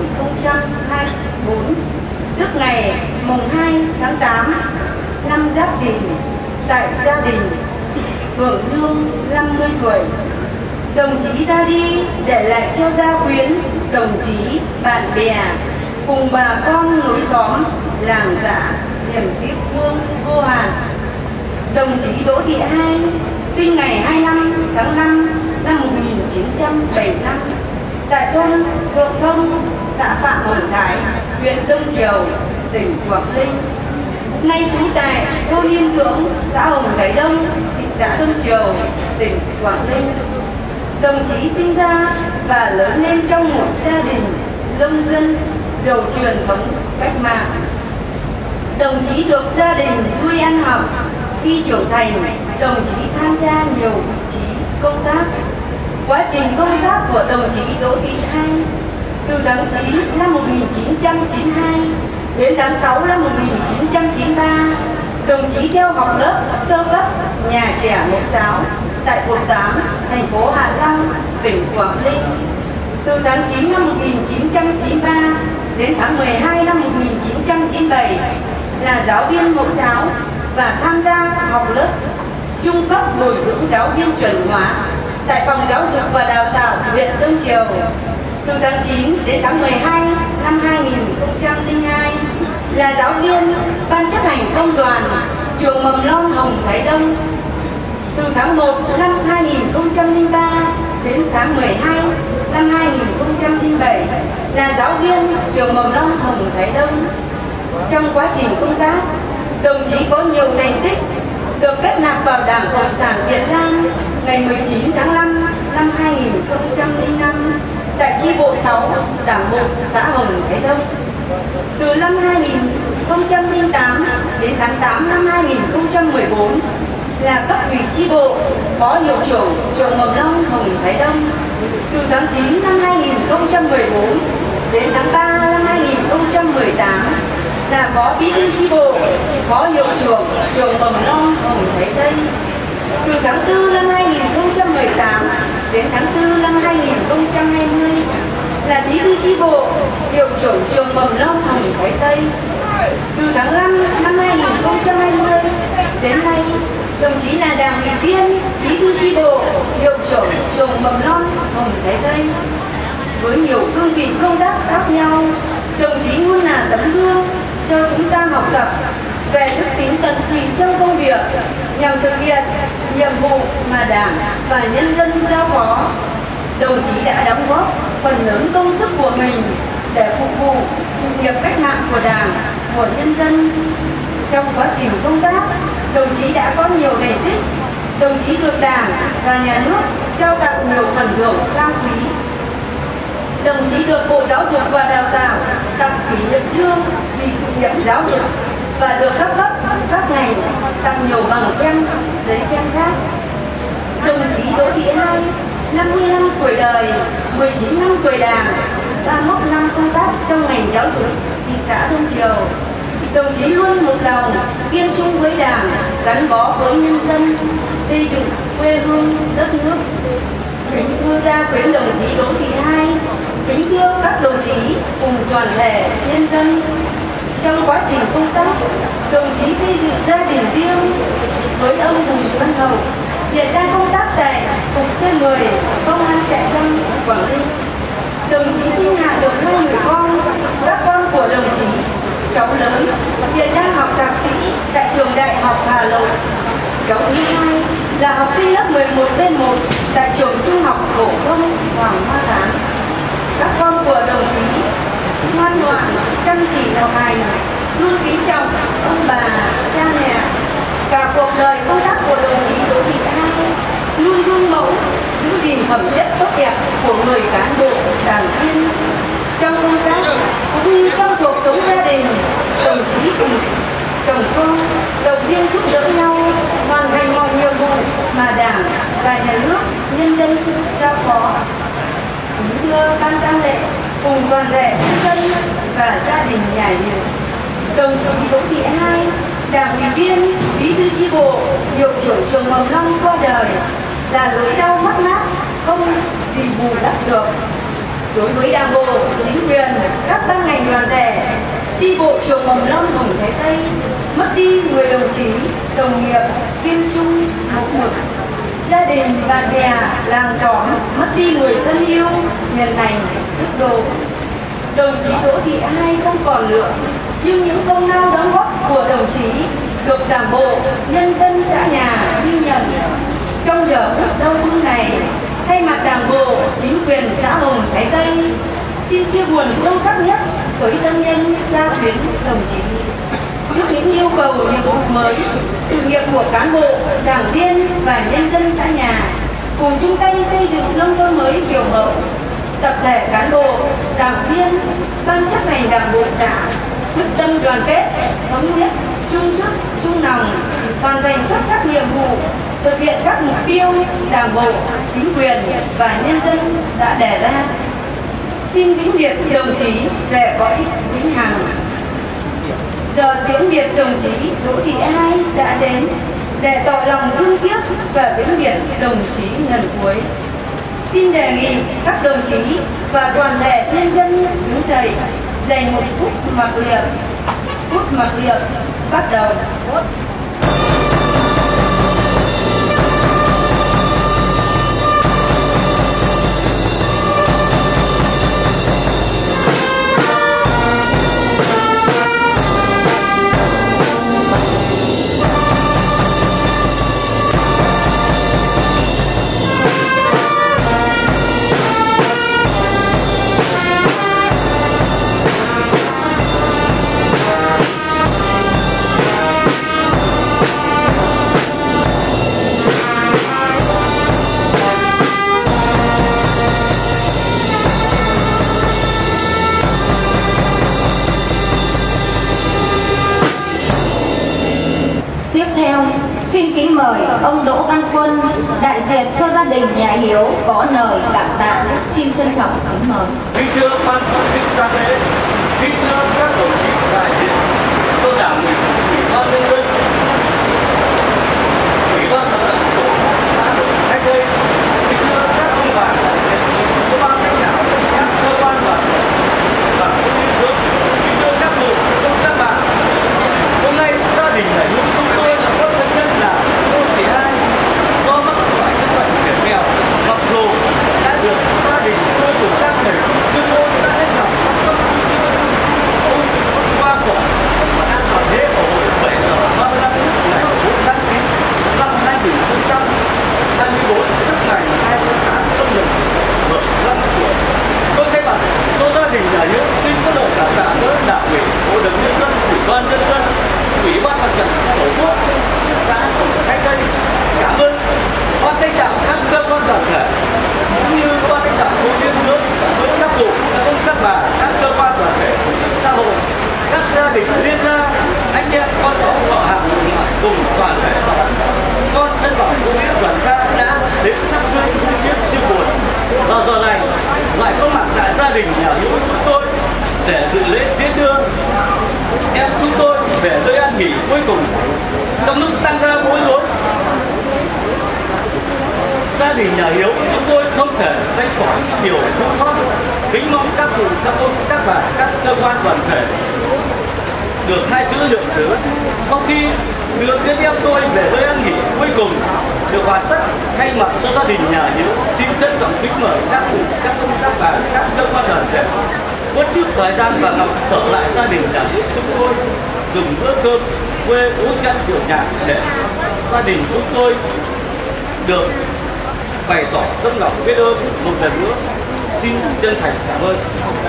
2024, tức ngày 2 tháng 8 năm Giáp Thìn, tại gia đình hưởng dương 50 tuổi. Đồng chí ra đi để lại cho gia quyến, đồng chí, bạn bè cùng bà con lối xóm, làng xã niềm tiếc thương vô hạn. Đồng chí Đỗ Thị Hai sinh ngày 25 tháng 5 năm 1975 tại thôn Thượng Thông, xã Phạm Hồng Thái, huyện Đông Triều, tỉnh Quảng Ninh. Nay trú tại thôn Yên Dưỡng, xã Hồng Thái Đông, thị xã Đông Triều, tỉnh Quảng Ninh. Đồng chí sinh ra và lớn lên trong một gia đình nông dân giàu truyền thống cách mạng. Đồng chí được gia đình nuôi ăn học. Khi trưởng thành, đồng chí tham gia nhiều vị trí công tác. Quá trình công tác của đồng chí Đỗ Thị Hai từ tháng 9 năm 1992 đến tháng 6 năm 1993, đồng chí theo học lớp sơ cấp nhà trẻ mẫu giáo tại quận 8, thành phố Hạ Long, tỉnh Quảng Ninh. Từ tháng 9 năm 1993 đến tháng 12 năm 1997 là giáo viên mẫu giáo và tham gia học lớp trung cấp bồi dưỡng giáo viên chuẩn hóa tại Phòng Giáo dục và Đào tạo huyện Đông Triều. Từ tháng 9 đến tháng 12 năm 2002 là giáo viên ban chấp hành công đoàn trường mầm non Hồng Thái Đông. Từ tháng 1 năm 2003 đến tháng 12 năm 2007 là giáo viên trường mầm non Hồng Thái Đông. Trong quá trình công tác, đồng chí có nhiều thành tích, được kết nạp vào Đảng Cộng sản Việt Nam ngày 19 tháng 5 năm 2005 tại chi bộ 6 Đảng bộ xã Hồng Thái Đông. Từ năm 2008 đến tháng 8 năm 2014 là cấp ủy chi bộ, phó hiệu trưởng trường mầm non Hồng Thái Đông. Từ tháng 9 năm 2014 đến tháng 3 năm 2018 là phó bí thư chi bộ, phó hiệu trưởng trường mầm non Hồng Thái Tây. Từ tháng 4 năm 2018 đến tháng 4 năm 2020 là bí thư chi bộ, hiệu trưởng trường mầm non Hồng Thái Tây. Từ tháng 5 năm 2020 đến nay, đồng chí là đảng ủy viên, bí thư chi bộ, hiệu trưởng trường mầm non Hồng Thái Tây. Với nhiều cương vị công tác khác nhau, đồng chí luôn là tấm gương cho chúng ta học tập về đức tính tận tụy trong công việc nhằm thực hiện nhiệm vụ mà Đảng và nhân dân giao phó. Đồng chí đã đóng góp phần lớn công sức của mình để phục vụ sự nghiệp cách mạng của Đảng, của nhân dân. Trong quá trình công tác, đồng chí đã có nhiều thành tích. Đồng chí được Đảng và Nhà nước trao tặng nhiều phần thưởng cao quý. Đồng chí được Bộ Giáo dục và Đào tạo tặng kỷ niệm trương vì sự nghiệp giáo dục và được các cấp, các ngành tặng nhiều bằng khen, giấy khen khác. Đồng chí Đỗ Thị Hai, 50 năm tuổi đời, 19 năm tuổi Đảng, 31 năm công tác trong ngành giáo dục thị xã Đông Triều. Đồng chí luôn một lòng kiên trung với Đảng, gắn bó với nhân dân, xây dựng quê hương đất nước. Kính thưa gia quyến đồng chí Đỗ Thị Hai, kính thưa các đồng chí cùng toàn thể nhân dân. Trong quá trình công tác, đồng chí xây dựng gia đình riêng với ông Bùi Văn Hậu, hiện đang công tác tại cục C10 công an trại giam Quảng Ninh. Đồng chí sinh hạ được 2 người con. Các con của đồng chí, cháu lớn hiện đang học thạc sĩ tại trường Đại học Hà Nội. Cháu thứ hai là học sinh lớp 11B1 tại trường Trung học phổ thông Hoàng Hoa Thám. Các con của đồng chí ngoan ngoãn, chăm chỉ học hành, luôn kính trọng ông bà, cha mẹ. Cả cuộc đời công tác của đồng chí Đỗ Thị Hai luôn gương mẫu, giữ gìn phẩm chất tốt đẹp của người cán bộ, đảng viên. Trong công tác cũng như trong cuộc sống gia đình, đồng chí cùng chồng con động viên giúp đỡ nhau hoàn thành mọi nhiệm vụ mà Đảng và Nhà nước, nhân dân giao phó. Kính thưa ban tang lễ cùng toàn thể nhân dân và gia đình nhà hiệu, đồng chí Đỗ Thị Hai, đảng ủy viên, bí thư chi bộ, hiệu trưởng trường mầm non qua đời là nỗi đau mất mát không gì bù đắp được. Đối với Đảng bộ, chính quyền, các ban ngành đoàn thể, chi bộ trường mầm non Hồng Thái Tây, mất đi người đồng chí, đồng nghiệp, kiên trung, mẫu mực. Gia đình, bạn bè, làng xóm mất đi người thân yêu, hiền lành, đức độ. Đồng chí Đỗ Thị Hai không còn nữa, nhưng những công lao đóng góp của đồng chí được Đảng bộ, nhân dân xã nhà ghi nhận. Trong quyền xã Hồng Thái Tây xin chia buồn sâu sắc nhất với thân nhân gia quyến đồng chí. Trước những yêu cầu nhiệm vụ mới, sự nghiệp của cán bộ, đảng viên và nhân dân xã nhà cùng chung tay xây dựng nông thôn mới kiểu mẫu, tập thể cán bộ, đảng viên, ban chấp hành đảng bộ xã quyết tâm đoàn kết, thống nhất, chung sức, chung lòng, hoàn thành xuất sắc nhiệm vụ, thực hiện các mục tiêu đảng bộ, chính quyền và nhân dân đã đề ra. Xin vĩnh biệt đồng chí về cõi vĩnh hằng. Giờ tiễn biệt đồng chí Đỗ Thị Ai đã đến để tỏ lòng thương tiếc và vĩnh biệt đồng chí lần cuối. Xin đề nghị các đồng chí và toàn thể nhân dân đứng dậy dành một phút mặc niệm. Phút mặc niệm bắt đầu. Tiếp theo, xin kính mời ông Đỗ Văn Quân, đại diện cho gia đình nhà Hiếu có lời cảm tạ. Xin trân trọng kính mời. Kính thưa ban tổ chức đại lễ, kính thưa các đồng chí đại diện cho Đảng ủy, Ủy ban nhân dân, Ủy ban mặt trận tổ quốc xã Hồng Thái Tây, kính thưa các ông bà đại diện cho ban lãnh đạo các cơ quan đoàn thể và các địa phương, kính thưa các bộ, các bạn. Hôm nay gia đình đại chúng chúng tôi là có thân nhân là Đỗ Thị Ai do mắc phải các bệnh hiểm nghèo, mặc dù đã được gia đình tôi cùng các thầy chuyên môn đã hết lòng chăm sóc nuôi dưỡng qua quả và đang vào thế vào hồi 7 giờ 35 phút ngày 4 tháng 9 năm 2024, tức ngày 2 tháng 8 âm lịch, 15 tuổi. Tôi thay mặt cho gia đình nhà Hiếu xin có lời cảm tạ với Đảng ủy, Hội đồng nhân dân, Ủy ban nhân dân, Ủy ban mặt trận tổ quốc xã Hồng Thái Tây. Cảm ơn ban lãnh đạo các cơ quan đoàn thể cũng như ban lãnh đạo khu biên giới với các bộ, các bà, các cơ quan đoàn thể xã hội, các gia đình liên gia, anh em con cháu họ hàng cùng toàn thể con dân bảo cô biết đoàn gia đã đến thắp hương cung biết chia buồn. Vào giờ này lại có mặt tại gia đình nhà Hiếu chúng tôi để dự lễ tiễn đưa em chúng tôi về nơi an nghỉ cuối cùng. Trong lúc tăng ra bối rối, gia đình nhà Hiếu chúng tôi không thể tránh khỏi nhiều thiếu sót. Kính mong các cụ, các ông, các bà, các cơ quan đoàn thể được hai chữ lượng thứ. Sau khi đưa biết em tôi về nơi an nghỉ cuối cùng được hoàn tất, thay mặt cho gia đình nhà Hiếu xin trân trọng kính mời các cụ, các ông, các bà, các cơ quan đoàn thể mất chút thời gian và ngọc trở lại gia đình nhà Hiếu chúng tôi dùng bữa cơm quê bố chân của nhà để gia đình chúng tôi được bày tỏ tấm lòng biết ơn một lần nữa. Xin chân thành cảm ơn.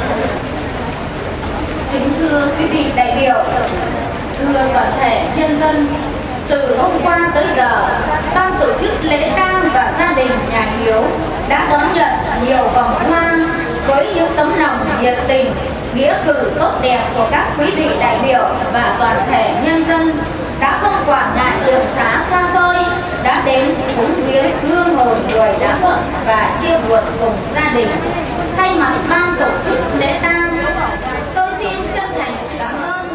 Kính thưa quý vị đại biểu, thưa toàn thể nhân dân, từ hôm qua tới giờ, ban tổ chức lễ tang và gia đình nhà Hiếu đã đón nhận nhiều vòng hoa với những tấm lòng nhiệt tình, nghĩa cử tốt đẹp của các quý vị đại biểu và toàn thể nhân dân đã không quản ngại đường xá xa xôi, đã đến cúng viếng hương hồn người đã khuất và chia buồn cùng gia đình. Thay mặt ban tổ chức lễ tang, tôi xin chân thành cảm ơn.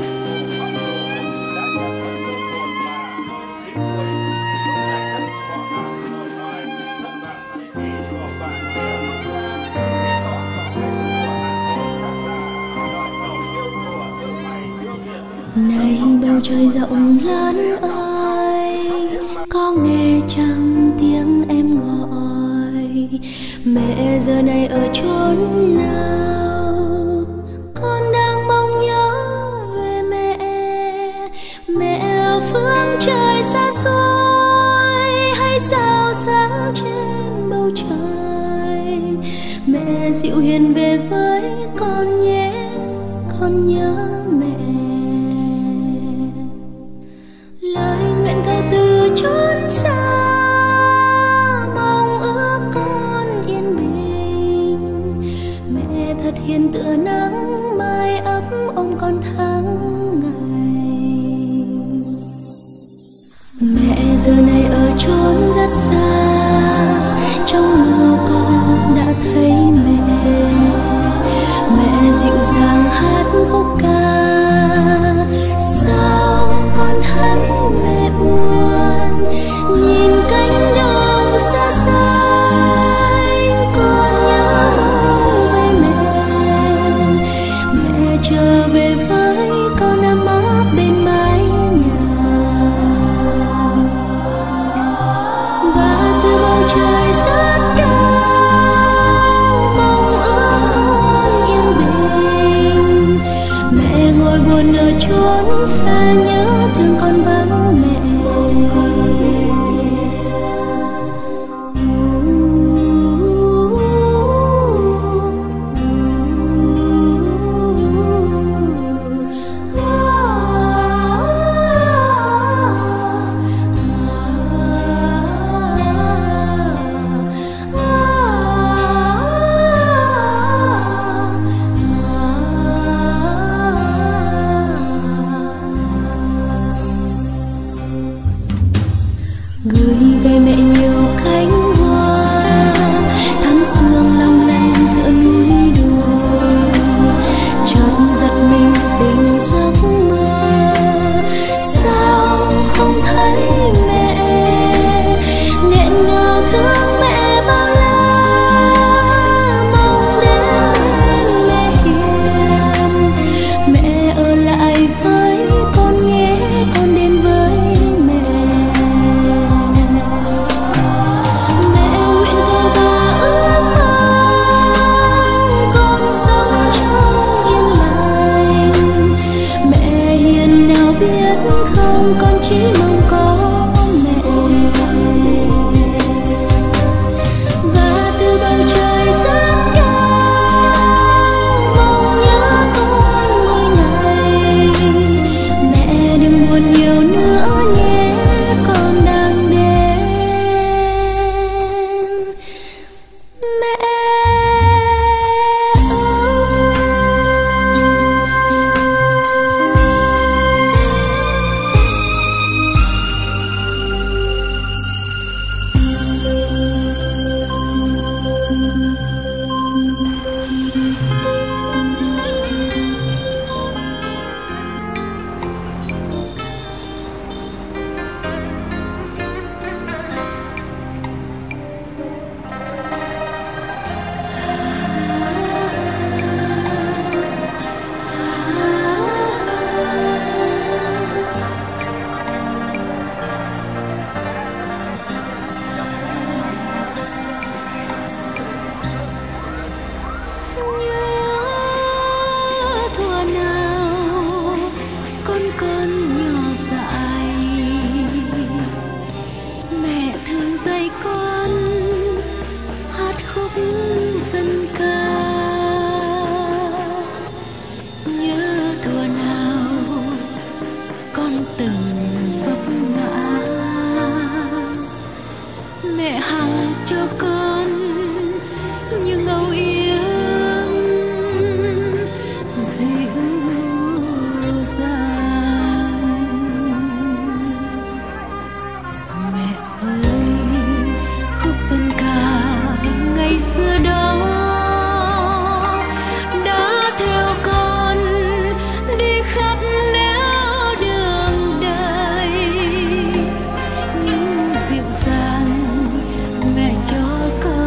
Này bầu trời rộng lớn ơi, có nghe chăng tiếng em gọi? Mẹ giờ này ở chốn nào? Con đang mong nhớ về mẹ. Mẹ ở phương trời xa xôi hay sao sáng trên bầu trời? dịu hiền về với con nhé, con nhớ mẹ. Lời nguyện cầu từ chốn xa mong ước con yên bình. Mẹ thật hiền tựa nắng mai ấm ôm con tháng ngày. Mẹ giờ này ở chốn rất xa, trong mơ con đã thấy mẹ. Mẹ dịu dàng hát khúc ca, sao con thấy mẹ buồn. Nhìn cánh đồng xa xanh, con nhớ về mẹ. Mẹ trở về với con ấm áp bên mái nhà. Và từ bầu trời rất cao mong ước con yên bình. Mẹ ngồi buồn ở chốn xa nhớ thương con vắng mẹ. Gửi về mẹ nhiều cánh hoa thắm sương long lanh giữa núi đồi. Chợt giật mình tỉnh giấc mơ, sao không thấy mẹ. Nghẹn ngào thương mẹ bao la, mong đến mẹ hiền. Mẹ ở lại với con nhé, con đến với mẹ. Con chỉ mong có mẹ. Và từ bầu trời rất cao mong nhớ con mỗi ngày. Mẹ đừng buồn nhiều nữa nhé, con đang đến. Mẹ mẹ hằng cho con những âu yếm dịu dàng. Mẹ ơi, khúc dân ca ngày xưa đó đã theo con đi khắp nẻo đường đời. Nhưng dịu dàng mẹ cho con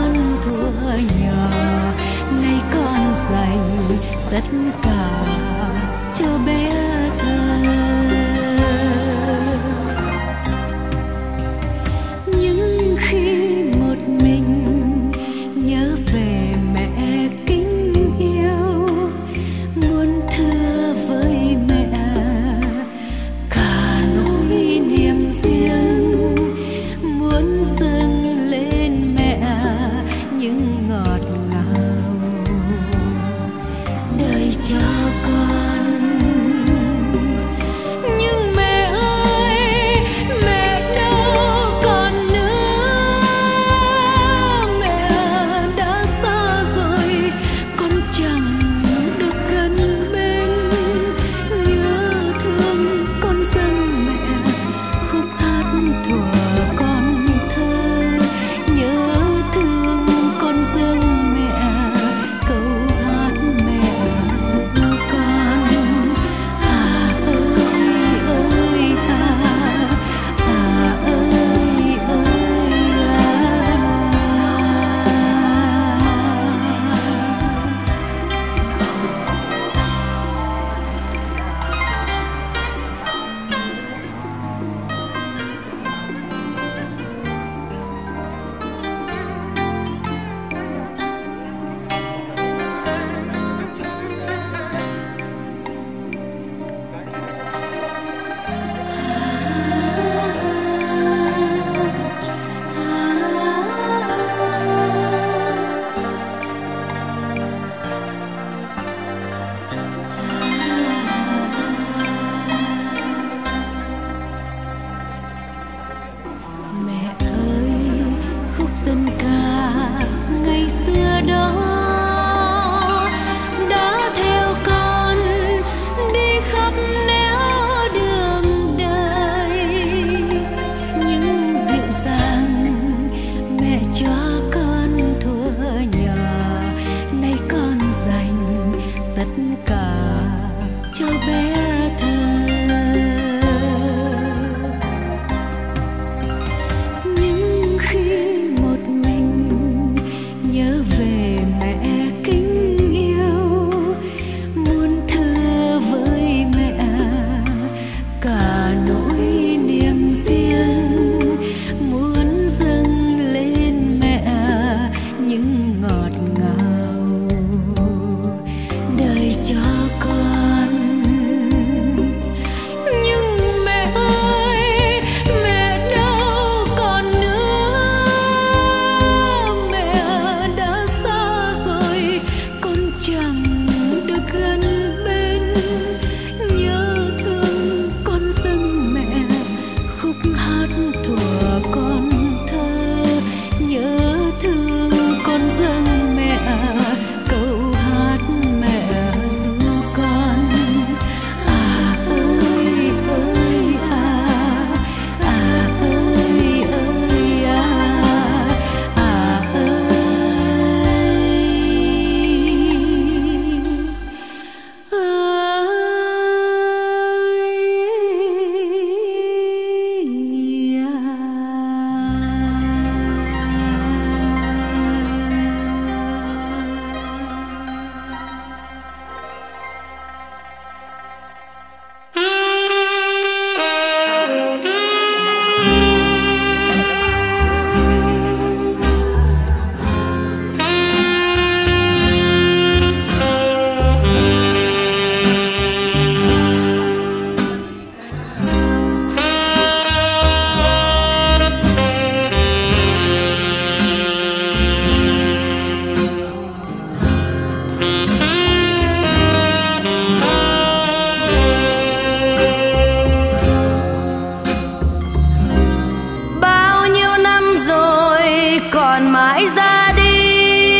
mãi ra đi.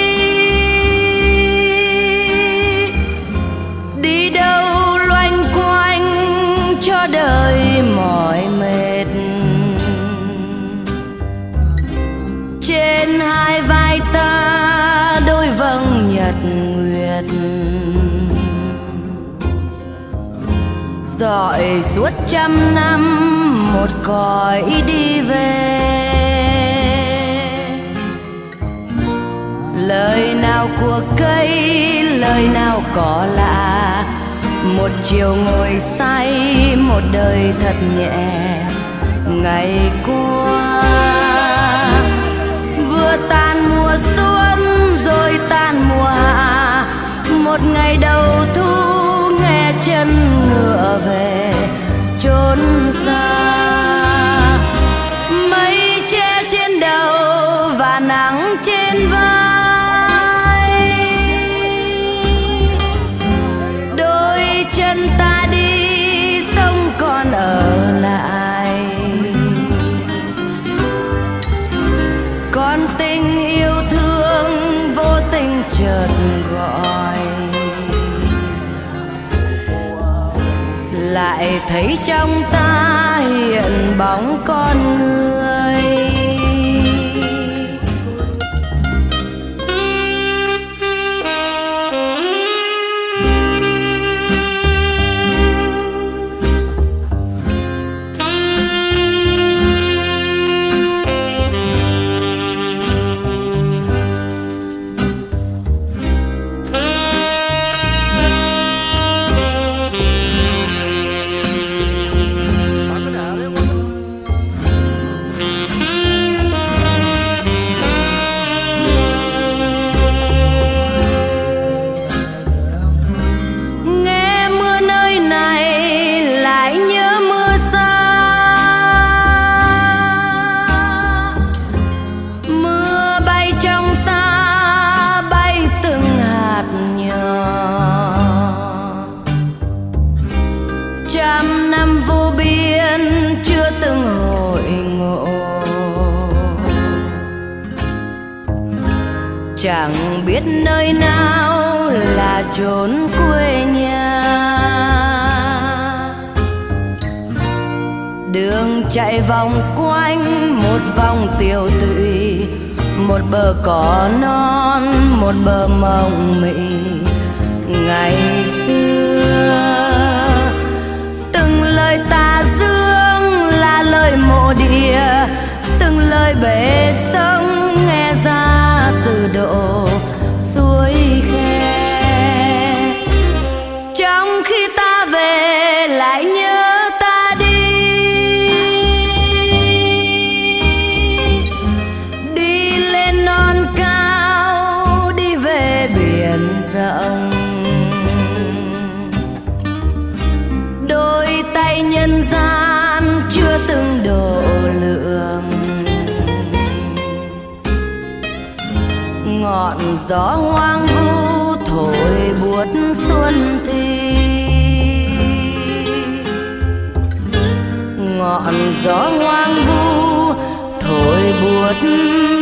Đi đâu loanh quanh cho đời mỏi mệt. Trên hai vai ta đôi vầng nhật nguyệt, dọi suốt trăm năm một cõi đi về. Lời nào của cây, lời nào có lạ, một chiều ngồi say, một đời thật nhẹ. Ngày qua vừa tan mùa xuân rồi tan mùa hạ, một ngày đầu thu nghe chân ngựa về chốn xa. Mây che trên đầu và nắng trên vai, đôi chân ta đi sông còn ở lại. Con tình yêu thương vô tình chợt gọi, lại thấy trong ta hiện bóng con người. Trăm năm vô biên chưa từng hội ngộ, chẳng biết nơi nào là chốn quê nhà. Đường chạy vòng quanh một vòng tiêu tụy, một bờ cỏ non, một bờ mộng mị. Ngày xưa từng lời tà dương là lời mộ địa, từng lời bể sông nghe ra từ độ suối khe. Trong khi ta về lại nhớ ta đi, đi lên non cao, đi về biển rộng. Đôi tay nhân gian chưa từng độ lượng, ngọn gió hoang vu thổi buốt xuân thi. Ngọn gió hoang vu thổi buốt